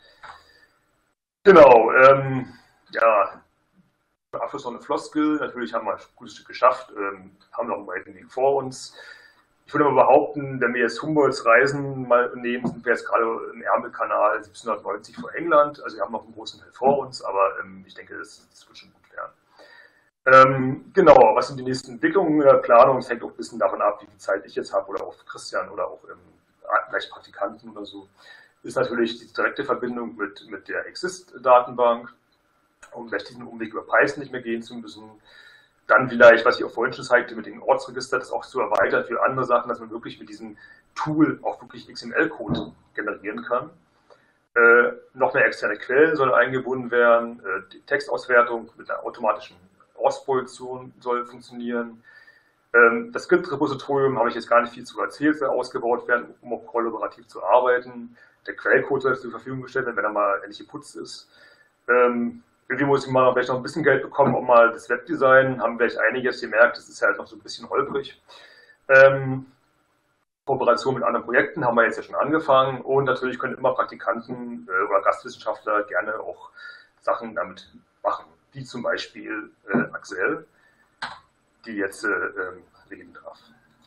Genau, ähm, ja, zum Abschluss noch eine Floskel. Natürlich haben wir ein gutes Stück geschafft, ähm, haben noch einen weiten Weg vor uns. Ich würde mal behaupten, wenn wir jetzt Humboldts Reisen mal nehmen, sind wir jetzt gerade im Ärmelkanal siebzehnhundertneunzig vor England. Also wir haben noch einen großen Teil vor uns, aber ähm, ich denke, das, das wird schon gut werden. Ähm, genau, was sind die nächsten Entwicklungen in der Planung? Es hängt auch ein bisschen davon ab, wie viel Zeit ich jetzt habe oder auch Christian oder auch ähm, vielleicht Praktikanten oder so. Ist natürlich die direkte Verbindung mit, mit der Exist-Datenbank, um vielleicht diesen Umweg über Python nicht mehr gehen zu müssen. Dann vielleicht, was ich auch vorhin schon zeigte, mit dem Ortsregister, das auch zu erweitern für andere Sachen, dass man wirklich mit diesem Tool auch wirklich X M L-Code generieren kann. Äh, noch mehr externe Quellen sollen eingebunden werden. Äh, die Textauswertung mit einer automatischen Ortsprojektion soll funktionieren. Ähm, das Git-Repositorium habe ich jetzt gar nicht viel zu erzählt, soll ausgebaut werden, um auch kollaborativ zu arbeiten. Der Quellcode soll zur Verfügung gestellt werden, wenn er mal endlich geputzt ist. Ähm, Irgendwie muss ich mal vielleicht noch ein bisschen Geld bekommen, um mal das Webdesign, haben vielleicht einige jetzt gemerkt, das ist halt noch so ein bisschen holprig. Ähm, Kooperation mit anderen Projekten haben wir jetzt ja schon angefangen und natürlich können immer Praktikanten äh, oder Gastwissenschaftler gerne auch Sachen damit machen, wie zum Beispiel äh, Axel, die jetzt äh, äh, reden darf.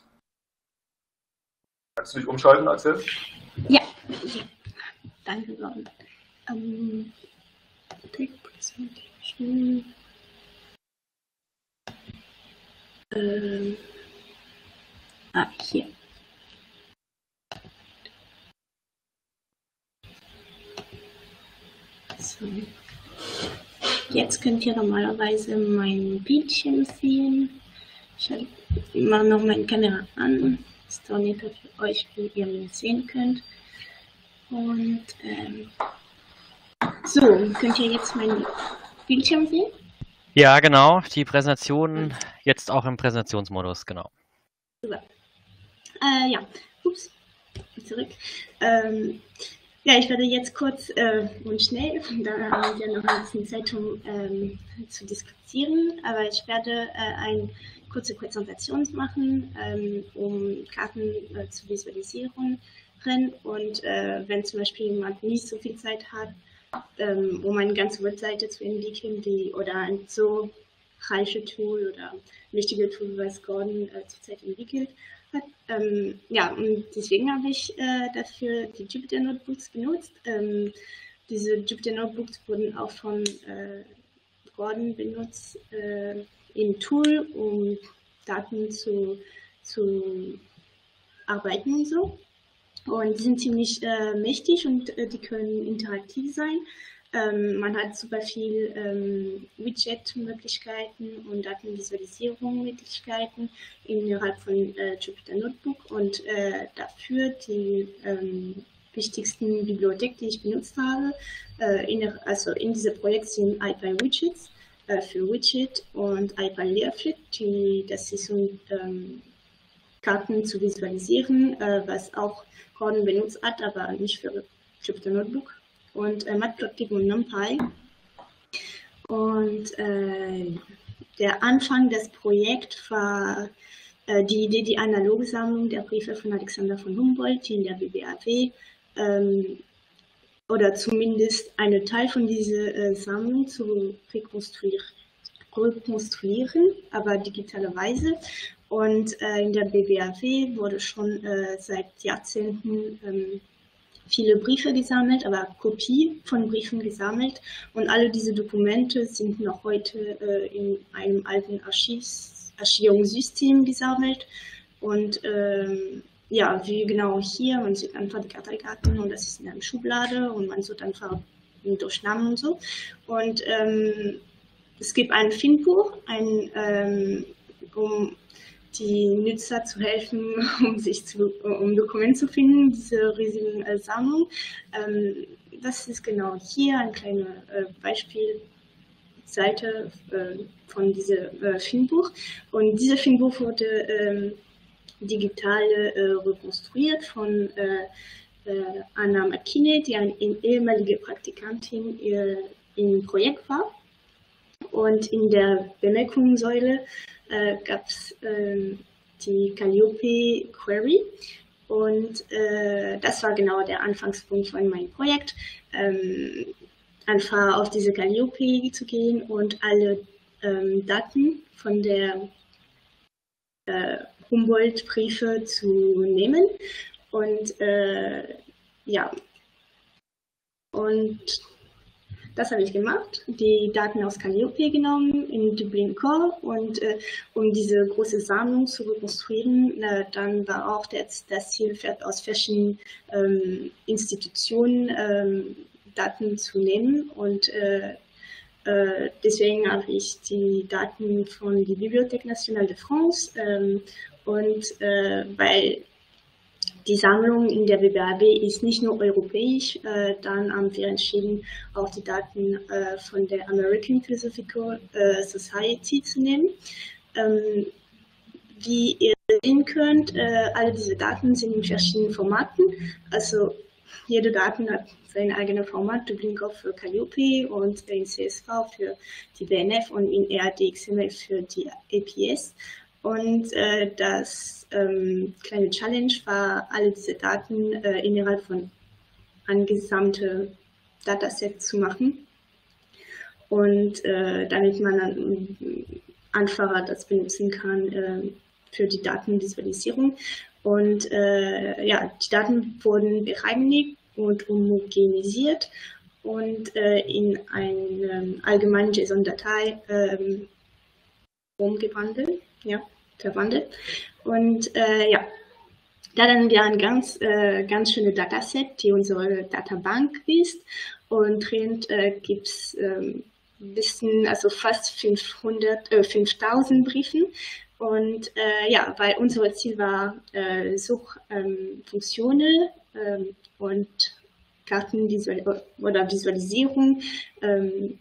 Kannst du dich umschalten, Axel? Ja, danke, Ron. Um Take Presentation. Ähm, ah, hier. So. jetzt könnt ihr normalerweise mein Bildschirm sehen. Ich mache noch meine Kamera an. Das dauert nicht für euch, wie ihr mich sehen könnt. Und ähm, so, könnt ihr jetzt meinen Bildschirm sehen? Ja, genau. Die Präsentation jetzt auch im Präsentationsmodus, genau. Super. Äh, ja, ups, zurück. Ähm, ja, ich werde jetzt kurz äh, und schnell, da haben wir noch ein bisschen Zeit, um ähm, zu diskutieren, aber ich werde äh, eine kurze Präsentation machen, ähm, um Karten äh, zu visualisieren. Und äh, wenn zum Beispiel jemand nicht so viel Zeit hat, ähm, um eine ganze Webseite zu entwickeln, die oder ein so reiche Tool oder wichtige Tool, was Gordon äh, zurzeit entwickelt hat. Ähm, ja, und deswegen habe ich äh, dafür die Jupyter Notebooks benutzt. Ähm, diese Jupyter Notebooks wurden auch von äh, Gordon benutzt äh, im Tool, um Daten zu, zu arbeiten und so. Und die sind ziemlich äh, mächtig und äh, die können interaktiv sein. Ähm, man hat super viel ähm, Widget-Möglichkeiten und Datenvisualisierung-Möglichkeiten innerhalb von äh, Jupyter Notebook. Und äh, dafür die ähm, wichtigsten Bibliotheken, die ich benutzt habe, äh, in der, also in diesem Projekt sind IPyWidgets äh, für Widget und IPyLeaflet, die das ist um ähm, Karten zu visualisieren, äh, was auch Gordon benutzt hat, aber nicht für Jupyter Notebook. Und äh, Matplotlib und NumPy. Und äh, der Anfang des Projekts war äh, die Idee, die analoge Sammlung der Briefe von Alexander von Humboldt, die in der B B A W, ähm, oder zumindest einen Teil von dieser äh, Sammlung zu rekonstruieren, rekonstruieren, aber digitalerweise. Und äh, in der B B A W wurde schon äh, seit Jahrzehnten ähm, viele Briefe gesammelt, aber Kopie von Briefen gesammelt. Und alle diese Dokumente sind noch heute äh, in einem alten Archivs, Archivierungssystem gesammelt. Und ähm, ja, wie genau hier, man sieht einfach die Karteikarten und das ist in einer Schublade und man sucht einfach durch Namen und so. Und ähm, es gibt ein Findbuch, ein, ähm, um die Nutzer zu helfen, um sich zu, um Dokumente zu finden, diese riesigen äh, Sammlung. Ähm, das ist genau hier eine kleine äh, Beispielseite äh, von diesem äh, Findbuch. Und dieses Findbuch wurde ähm, digital äh, rekonstruiert von äh, äh, Anna McKinney, die eine ehemalige Praktikantin äh, im Projekt war. Und in der Bemerkungssäule äh, gab es äh, die Calliope Query und äh, das war genau der Anfangspunkt von meinem Projekt, ähm, einfach auf diese Calliope zu gehen und alle ähm, Daten von der äh, Humboldt-Briefe zu nehmen und äh, ja, und das habe ich gemacht, die Daten aus Calliope genommen in Dublin Core und äh, um diese große Sammlung zu rekonstruieren, äh, dann war auch das, das Ziel, aus verschiedenen ähm, Institutionen ähm, Daten zu nehmen und äh, äh, deswegen habe ich die Daten von der Bibliothèque Nationale de France ähm, und äh, weil die Sammlung in der B B A W ist nicht nur europäisch, äh, dann haben wir entschieden, auch die Daten äh, von der American Philosophical äh, Society zu nehmen. Ähm, wie ihr sehen könnt, äh, alle diese Daten sind in verschiedenen Formaten. Also jede Daten hat sein eigenes Format, Dublin Core für Calliope und in C S V für die B N F und in R D X M L für die A P S. Und äh, das ähm, kleine Challenge war, alle diese Daten äh, innerhalb von einem gesamten Dataset zu machen. Und äh, damit man dann einfacher das benutzen kann äh, für die Datenvisualisierung. Und äh, ja, die Daten wurden bereinigt und homogenisiert und äh, in eine allgemeine JSON-Datei ähm, umgewandelt. Ja, verwandelt. Und äh, ja, da haben wir ein ganz, äh, ganz schönes Dataset, die unsere Databank ist. Und drin äh, gibt es ähm, bisschen, also fast fünfhundert, äh, fünftausend Briefen. Und äh, ja, weil unser Ziel war, äh, Suchfunktionen ähm, und Kartenvisual oder Visualisierung ähm,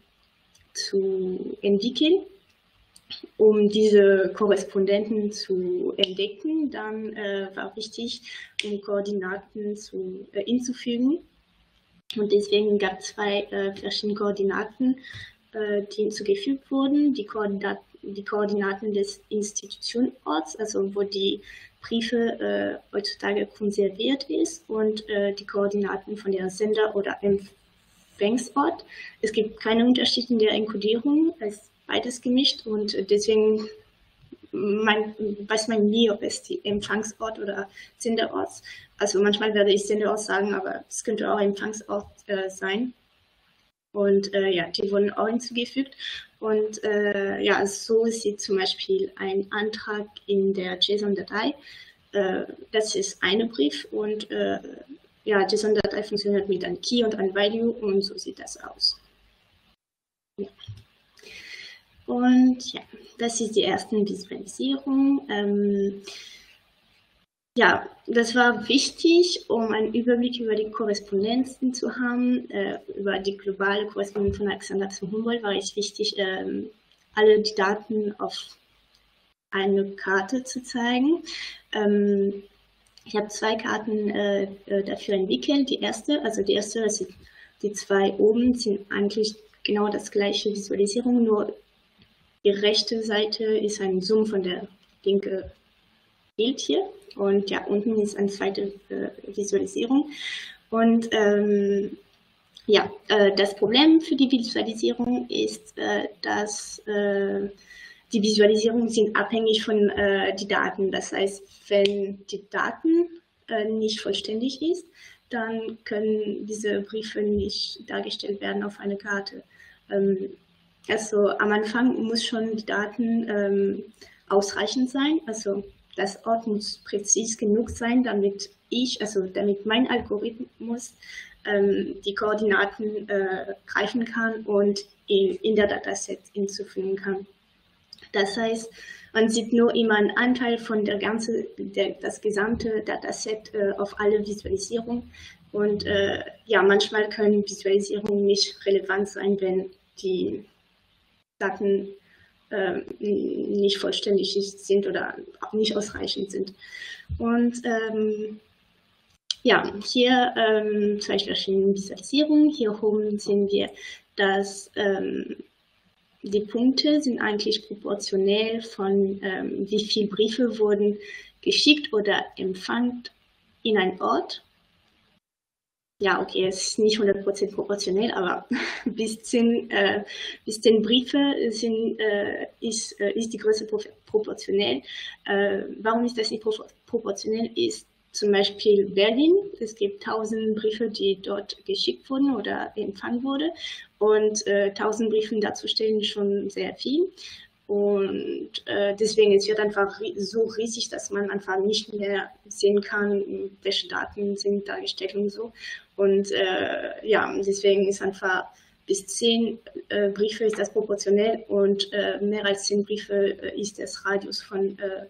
zu entwickeln, um diese Korrespondenten zu entdecken. Dann äh, war wichtig, um Koordinaten zu, äh, hinzufügen. Und deswegen gab es zwei äh, verschiedene Koordinaten, äh, die hinzugefügt wurden. Die, Koordinat die Koordinaten des Institutionsorts, also wo die Briefe äh, heutzutage konserviert ist, und äh, die Koordinaten von der Sender- oder Empfangsort. Es gibt keine Unterschiede in der Enkodierung, es ist beides gemischt, und deswegen mein, weiß man nie, ob es die Empfangsort oder Senderort ist. Also manchmal werde ich Senderort sagen, aber es könnte auch Empfangsort äh, sein. Und äh, ja, die wurden auch hinzugefügt. Und äh, ja, so sieht zum Beispiel ein Antrag in der JSON-Datei. Äh, das ist ein Brief, und äh, ja, JSON-Datei funktioniert mit einem Key und einem Value, und so sieht das aus. Ja. Und ja, das ist die erste Visualisierung. Ähm, Ja, das war wichtig, um einen Überblick über die Korrespondenzen zu haben. Äh, über die globale Korrespondenz von Alexander zu Humboldt war es wichtig, ähm, alle die Daten auf eine Karte zu zeigen. Ähm, ich habe zwei Karten äh, dafür entwickelt. Die erste, also die erste, also die zwei oben, sind eigentlich genau das gleiche Visualisierung, nur die rechte Seite ist ein Zoom von der linken Bild hier. Und ja, unten ist eine zweite äh, Visualisierung. Und ähm, ja, äh, das Problem für die Visualisierung ist, äh, dass äh, die Visualisierungen sind abhängig von äh, den Daten. Das heißt, wenn die Daten äh, nicht vollständig ist, dann können diese Briefe nicht dargestellt werden auf einer Karte. Ähm, also am Anfang muss schon die Daten ähm, ausreichend sein. Also das Ort muss präzise genug sein, damit ich, also damit mein Algorithmus ähm, die Koordinaten äh, greifen kann und in, in der Dataset hinzufügen kann. Das heißt, man sieht nur immer einen Anteil von der ganze, der, das gesamte Dataset äh, auf alle Visualisierungen. Und äh, ja, manchmal können Visualisierungen nicht relevant sein, wenn die Daten nicht vollständig sind oder auch nicht ausreichend sind. Und ähm, ja, hier ähm, zwei verschiedene Visualisierungen. Hier oben sehen wir, dass ähm, die Punkte sind eigentlich proportional von ähm, wie viele Briefe wurden geschickt oder empfangen in einen Ort. Ja, okay, es ist nicht hundert Prozent proportionell, aber bis zehn, äh, bis zehn Briefe sind, äh, ist, äh, ist die Größe proportionell. Äh, warum ist das nicht pro proportionell? Ist zum Beispiel Berlin. Es gibt tausend Briefe, die dort geschickt wurden oder empfangen wurden. Und äh, tausend Briefen darzustellen schon sehr viel. Und äh, deswegen es wird einfach so riesig, dass man einfach nicht mehr sehen kann, welche Daten sind dargestellt und so. Und äh, ja, deswegen ist einfach bis zehn äh, Briefe ist das proportionell, und äh, mehr als zehn Briefe äh, ist das Radius von, äh,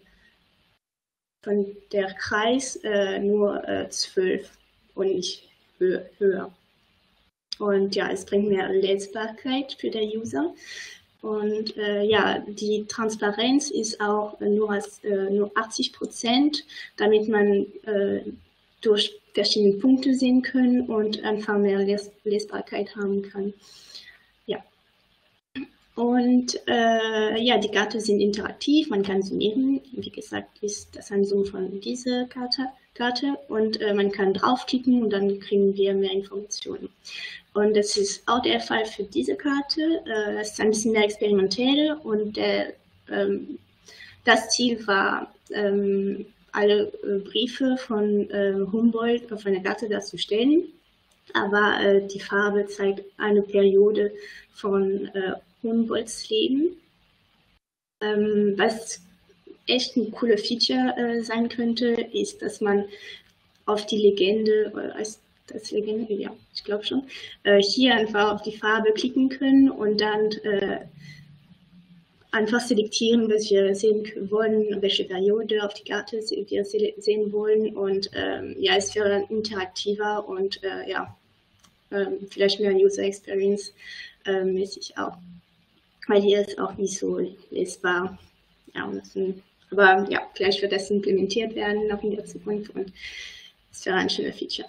von der Kreis äh, nur äh, zwölf und nicht hö höher. Und ja, es bringt mehr Lesbarkeit für den User. Und äh, ja, die Transparenz ist auch äh, nur, als, äh, nur achtzig Prozent, damit man äh, durch verschiedene Punkte sehen kann und einfach mehr Les Lesbarkeit haben kann. Ja. Und äh, ja, die Karten sind interaktiv, man kann summieren. Wie gesagt, ist das ein Zoom von dieser Karte. Karte und äh, man kann draufklicken und dann kriegen wir mehr Informationen. Und das ist auch der Fall für diese Karte. Äh, es ist ein bisschen mehr experimentell, und äh, ähm, das Ziel war, ähm, alle äh, Briefe von äh, Humboldt auf eine Karte darzustellen. Aber äh, die Farbe zeigt eine Periode von äh, Humboldts Leben. Ähm, was echt ein cooles Feature äh, sein könnte, ist, dass man auf die Legende, äh, deswegen, ja, ich glaube schon, äh, hier einfach auf die Farbe klicken können und dann äh, einfach selektieren, was wir sehen wollen, welche Periode auf die Karte wir sehen wollen und ähm, ja, es wäre dann interaktiver und äh, ja, ähm, vielleicht mehr User Experience äh, mäßig auch, weil hier ist auch nicht so lesbar. Ja, müssen, aber ja, vielleicht wird das implementiert werden noch in der Zukunft und es wäre ein schöner Feature.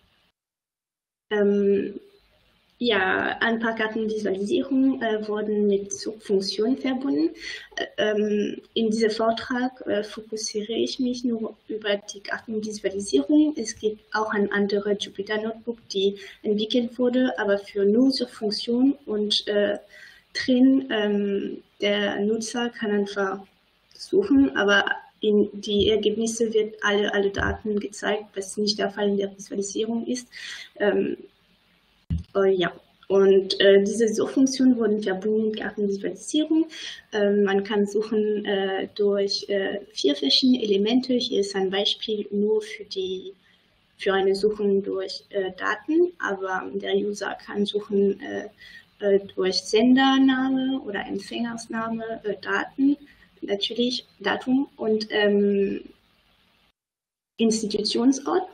Ähm, Ja, ein paar Kartenvisualisierungen äh, wurden mit Suchfunktionen verbunden. Ähm, in diesem Vortrag äh, fokussiere ich mich nur über die Kartenvisualisierung. Es gibt auch ein anderes Jupyter Notebook, die entwickelt wurde, aber für nur Suchfunktionen und äh, drin ähm, der Nutzer kann einfach suchen, aber in die Ergebnisse wird alle, alle Daten gezeigt, was nicht der Fall in der Visualisierung ist. Ähm, Uh, ja, und äh, diese Suchfunktionen wurden verbunden mit Kartenvisualisierung. Ähm, man kann suchen äh, durch äh, vier verschiedene Elemente. Hier ist ein Beispiel nur für, die, für eine Suche durch äh, Daten, aber der User kann suchen äh, äh, durch Sendername oder Empfängersname, äh, Daten, natürlich Datum und ähm, Institutionsort.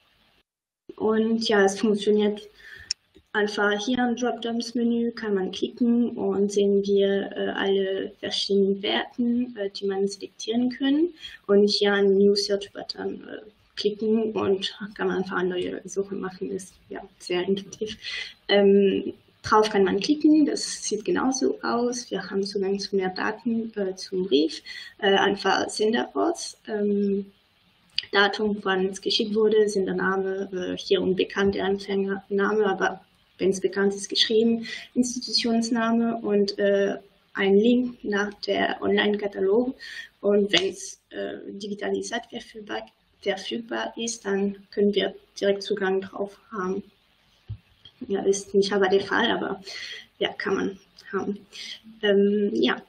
Und ja, es funktioniert einfach hier im Dropdowns-Menü kann man klicken und sehen wir äh, alle verschiedenen Werten, äh, die man selektieren können. Und hier an New Search Button äh, klicken und kann man einfach eine neue Suche machen. Ist ja sehr intuitiv. Ähm, drauf kann man klicken, das sieht genauso aus. Wir haben Zugang zu mehr Daten äh, zum Brief, äh, einfach Senderort. Ähm, Datum, wann es geschickt wurde, Sendername, äh, hier unbekannt der Empfängername, aber wenn es bekannt ist, geschrieben, Institutionsname und äh, ein Link nach der Online-Katalog. Und wenn es äh, digitalisiert verfügbar, verfügbar ist, dann können wir direkt Zugang drauf haben. Ja, ist nicht aber der Fall, aber ja, kann man haben. Ähm, ja.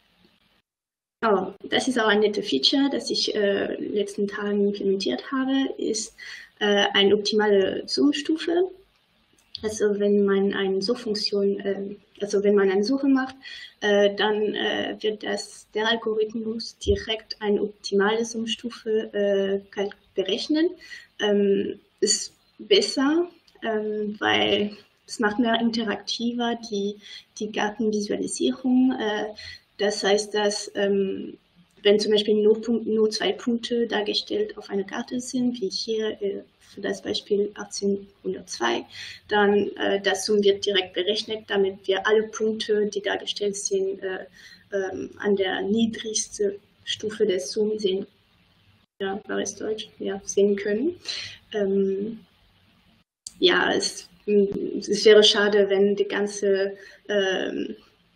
Oh, das ist auch ein nettes Feature, das ich äh, in den letzten Tagen implementiert habe, ist äh, eine optimale Zoom-Stufe. Also wenn man eine Suchfunktion, äh, also wenn man eine Suche macht, äh, dann äh, wird das, der Algorithmus direkt eine optimale Zoom-Stufe äh, berechnen. Ähm, ist besser, ähm, weil es macht mehr interaktiver die, die Kartenvisualisierung. Äh, Das heißt, dass ähm, wenn zum Beispiel nur, Punkt, nur zwei Punkte dargestellt auf einer Karte sind, wie hier äh, für das Beispiel achtzehnhundertzwei, dann äh, das Zoom wird direkt berechnet, damit wir alle Punkte, die dargestellt sind, äh, äh, an der niedrigsten Stufe des Zoom sehen, ja, war es Deutsch, ja, sehen können. Ähm, ja, es, es wäre schade, wenn die ganze ähm,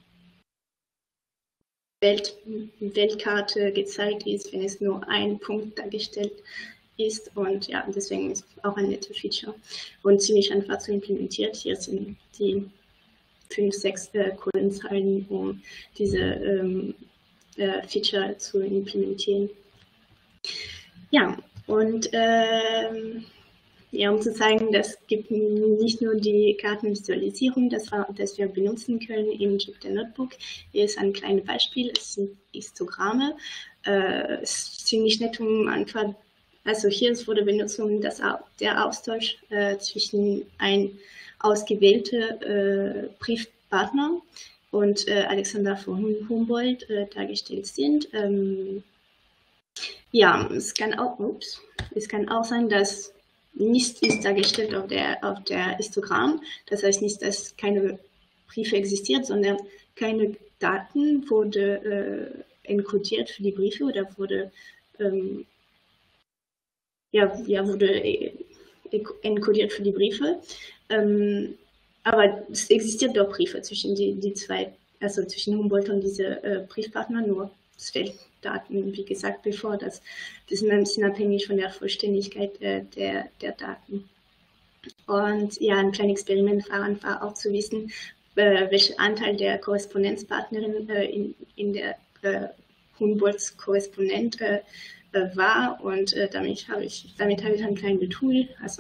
Welt, Weltkarte gezeigt ist, wenn es nur ein Punkt dargestellt ist. Und ja, deswegen ist es auch ein nettes Feature und ziemlich einfach zu implementieren. Hier sind die fünf, sechs äh, Codenzeilen, um diese ähm, äh, Feature zu implementieren. Ja, und ähm, ja, um zu zeigen, das gibt nicht nur die Kartenvisualisierung, das, das wir benutzen können im Jupyter Notebook. Hier ist ein kleines Beispiel, es sind Histogramme. Äh, es ist ziemlich nett, um einfach, also hier wurde benutzt, um das, der Austausch äh, zwischen ein ausgewählter äh, Briefpartner und äh, Alexander von Humboldt äh, dargestellt sind. Ähm, ja, es kann auch, ups, es kann auch sein, dass nichts ist dargestellt auf der, auf der Histogramm. Das heißt nicht, dass keine Briefe existiert, sondern keine Daten wurde äh, encodiert für die Briefe oder wurde, ähm, ja, ja, wurde äh, encodiert für die Briefe. Ähm, aber es existiert doch Briefe zwischen die, die zwei, also zwischen Humboldt und diese äh, Briefpartner, nur es fehlt Daten, wie gesagt, bevor das, das ist ein bisschen abhängig von der Vollständigkeit äh, der, der Daten. Und ja, ein kleines Experiment war einfach auch zu wissen, äh, welcher Anteil der Korrespondenzpartnerin äh, in, in der äh, Humboldts Korrespondent äh, äh, war. Und äh, damit habe ich, damit habe ich ein kleines Tool, also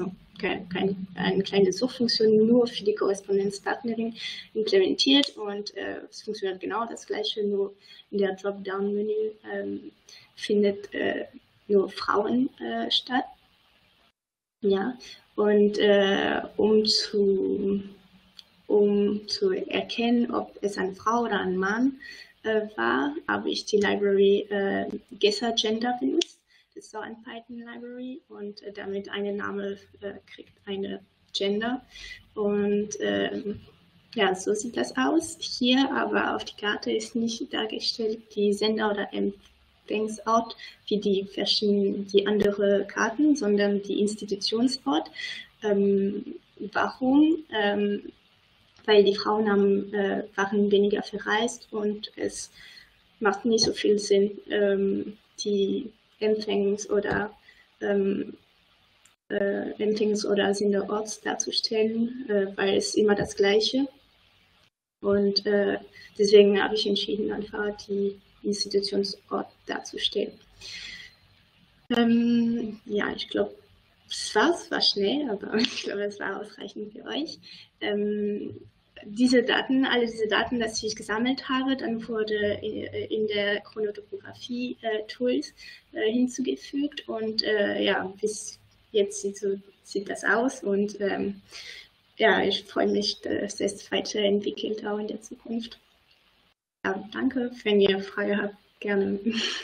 kein, kein, eine kleine Suchfunktion nur für die Korrespondenzpartnerin implementiert und äh, es funktioniert genau das gleiche, nur in der Dropdown-Menü ähm, findet äh, nur Frauen äh, statt. Ja, und äh, um zu um zu erkennen, ob es eine Frau oder ein Mann äh, war, habe ich die Library äh, Gesser Gender benutzt. Das ist auch ein Python-Library und äh, damit ein Name äh, kriegt eine Gender. Und ähm, ja, so sieht das aus. Hier aber auf die Karte ist nicht dargestellt die Sender- oder Empfangsort wie die verschiedenen, die andere Karten, sondern die Institutionsort. Ähm, warum? Ähm, weil die Frauen haben, äh, waren weniger verreist und es macht nicht so viel Sinn, ähm, die Empfängs- oder ähm, äh, Empfängs- oder Senderorts darzustellen, äh, weil es immer das Gleiche. Und äh, deswegen habe ich entschieden, einfach die Institutionsort darzustellen. Ähm, ja, ich glaube, es war, es war schnell, aber ich glaube, es war ausreichend für euch. Ähm, diese Daten, alle diese Daten, die ich gesammelt habe, dann wurde in der Chronotopographie-Tools äh, hinzugefügt und äh, ja, bis jetzt sieht, so, sieht das aus und ähm, ja, ich freue mich, dass es weiterentwickelt auch in der Zukunft. Ja, danke, wenn ihr Frage habt, gerne.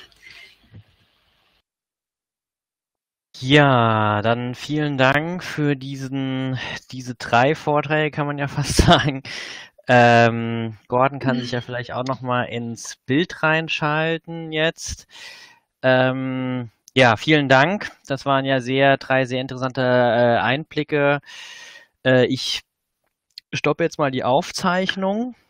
Ja, dann vielen Dank für diesen, diese drei Vorträge, kann man ja fast sagen. Ähm, Gordon kann sich ja vielleicht auch noch mal ins Bild reinschalten jetzt. Ähm, ja, vielen Dank. Das waren ja sehr drei sehr interessante äh, Einblicke. Äh, ich stoppe jetzt mal die Aufzeichnung.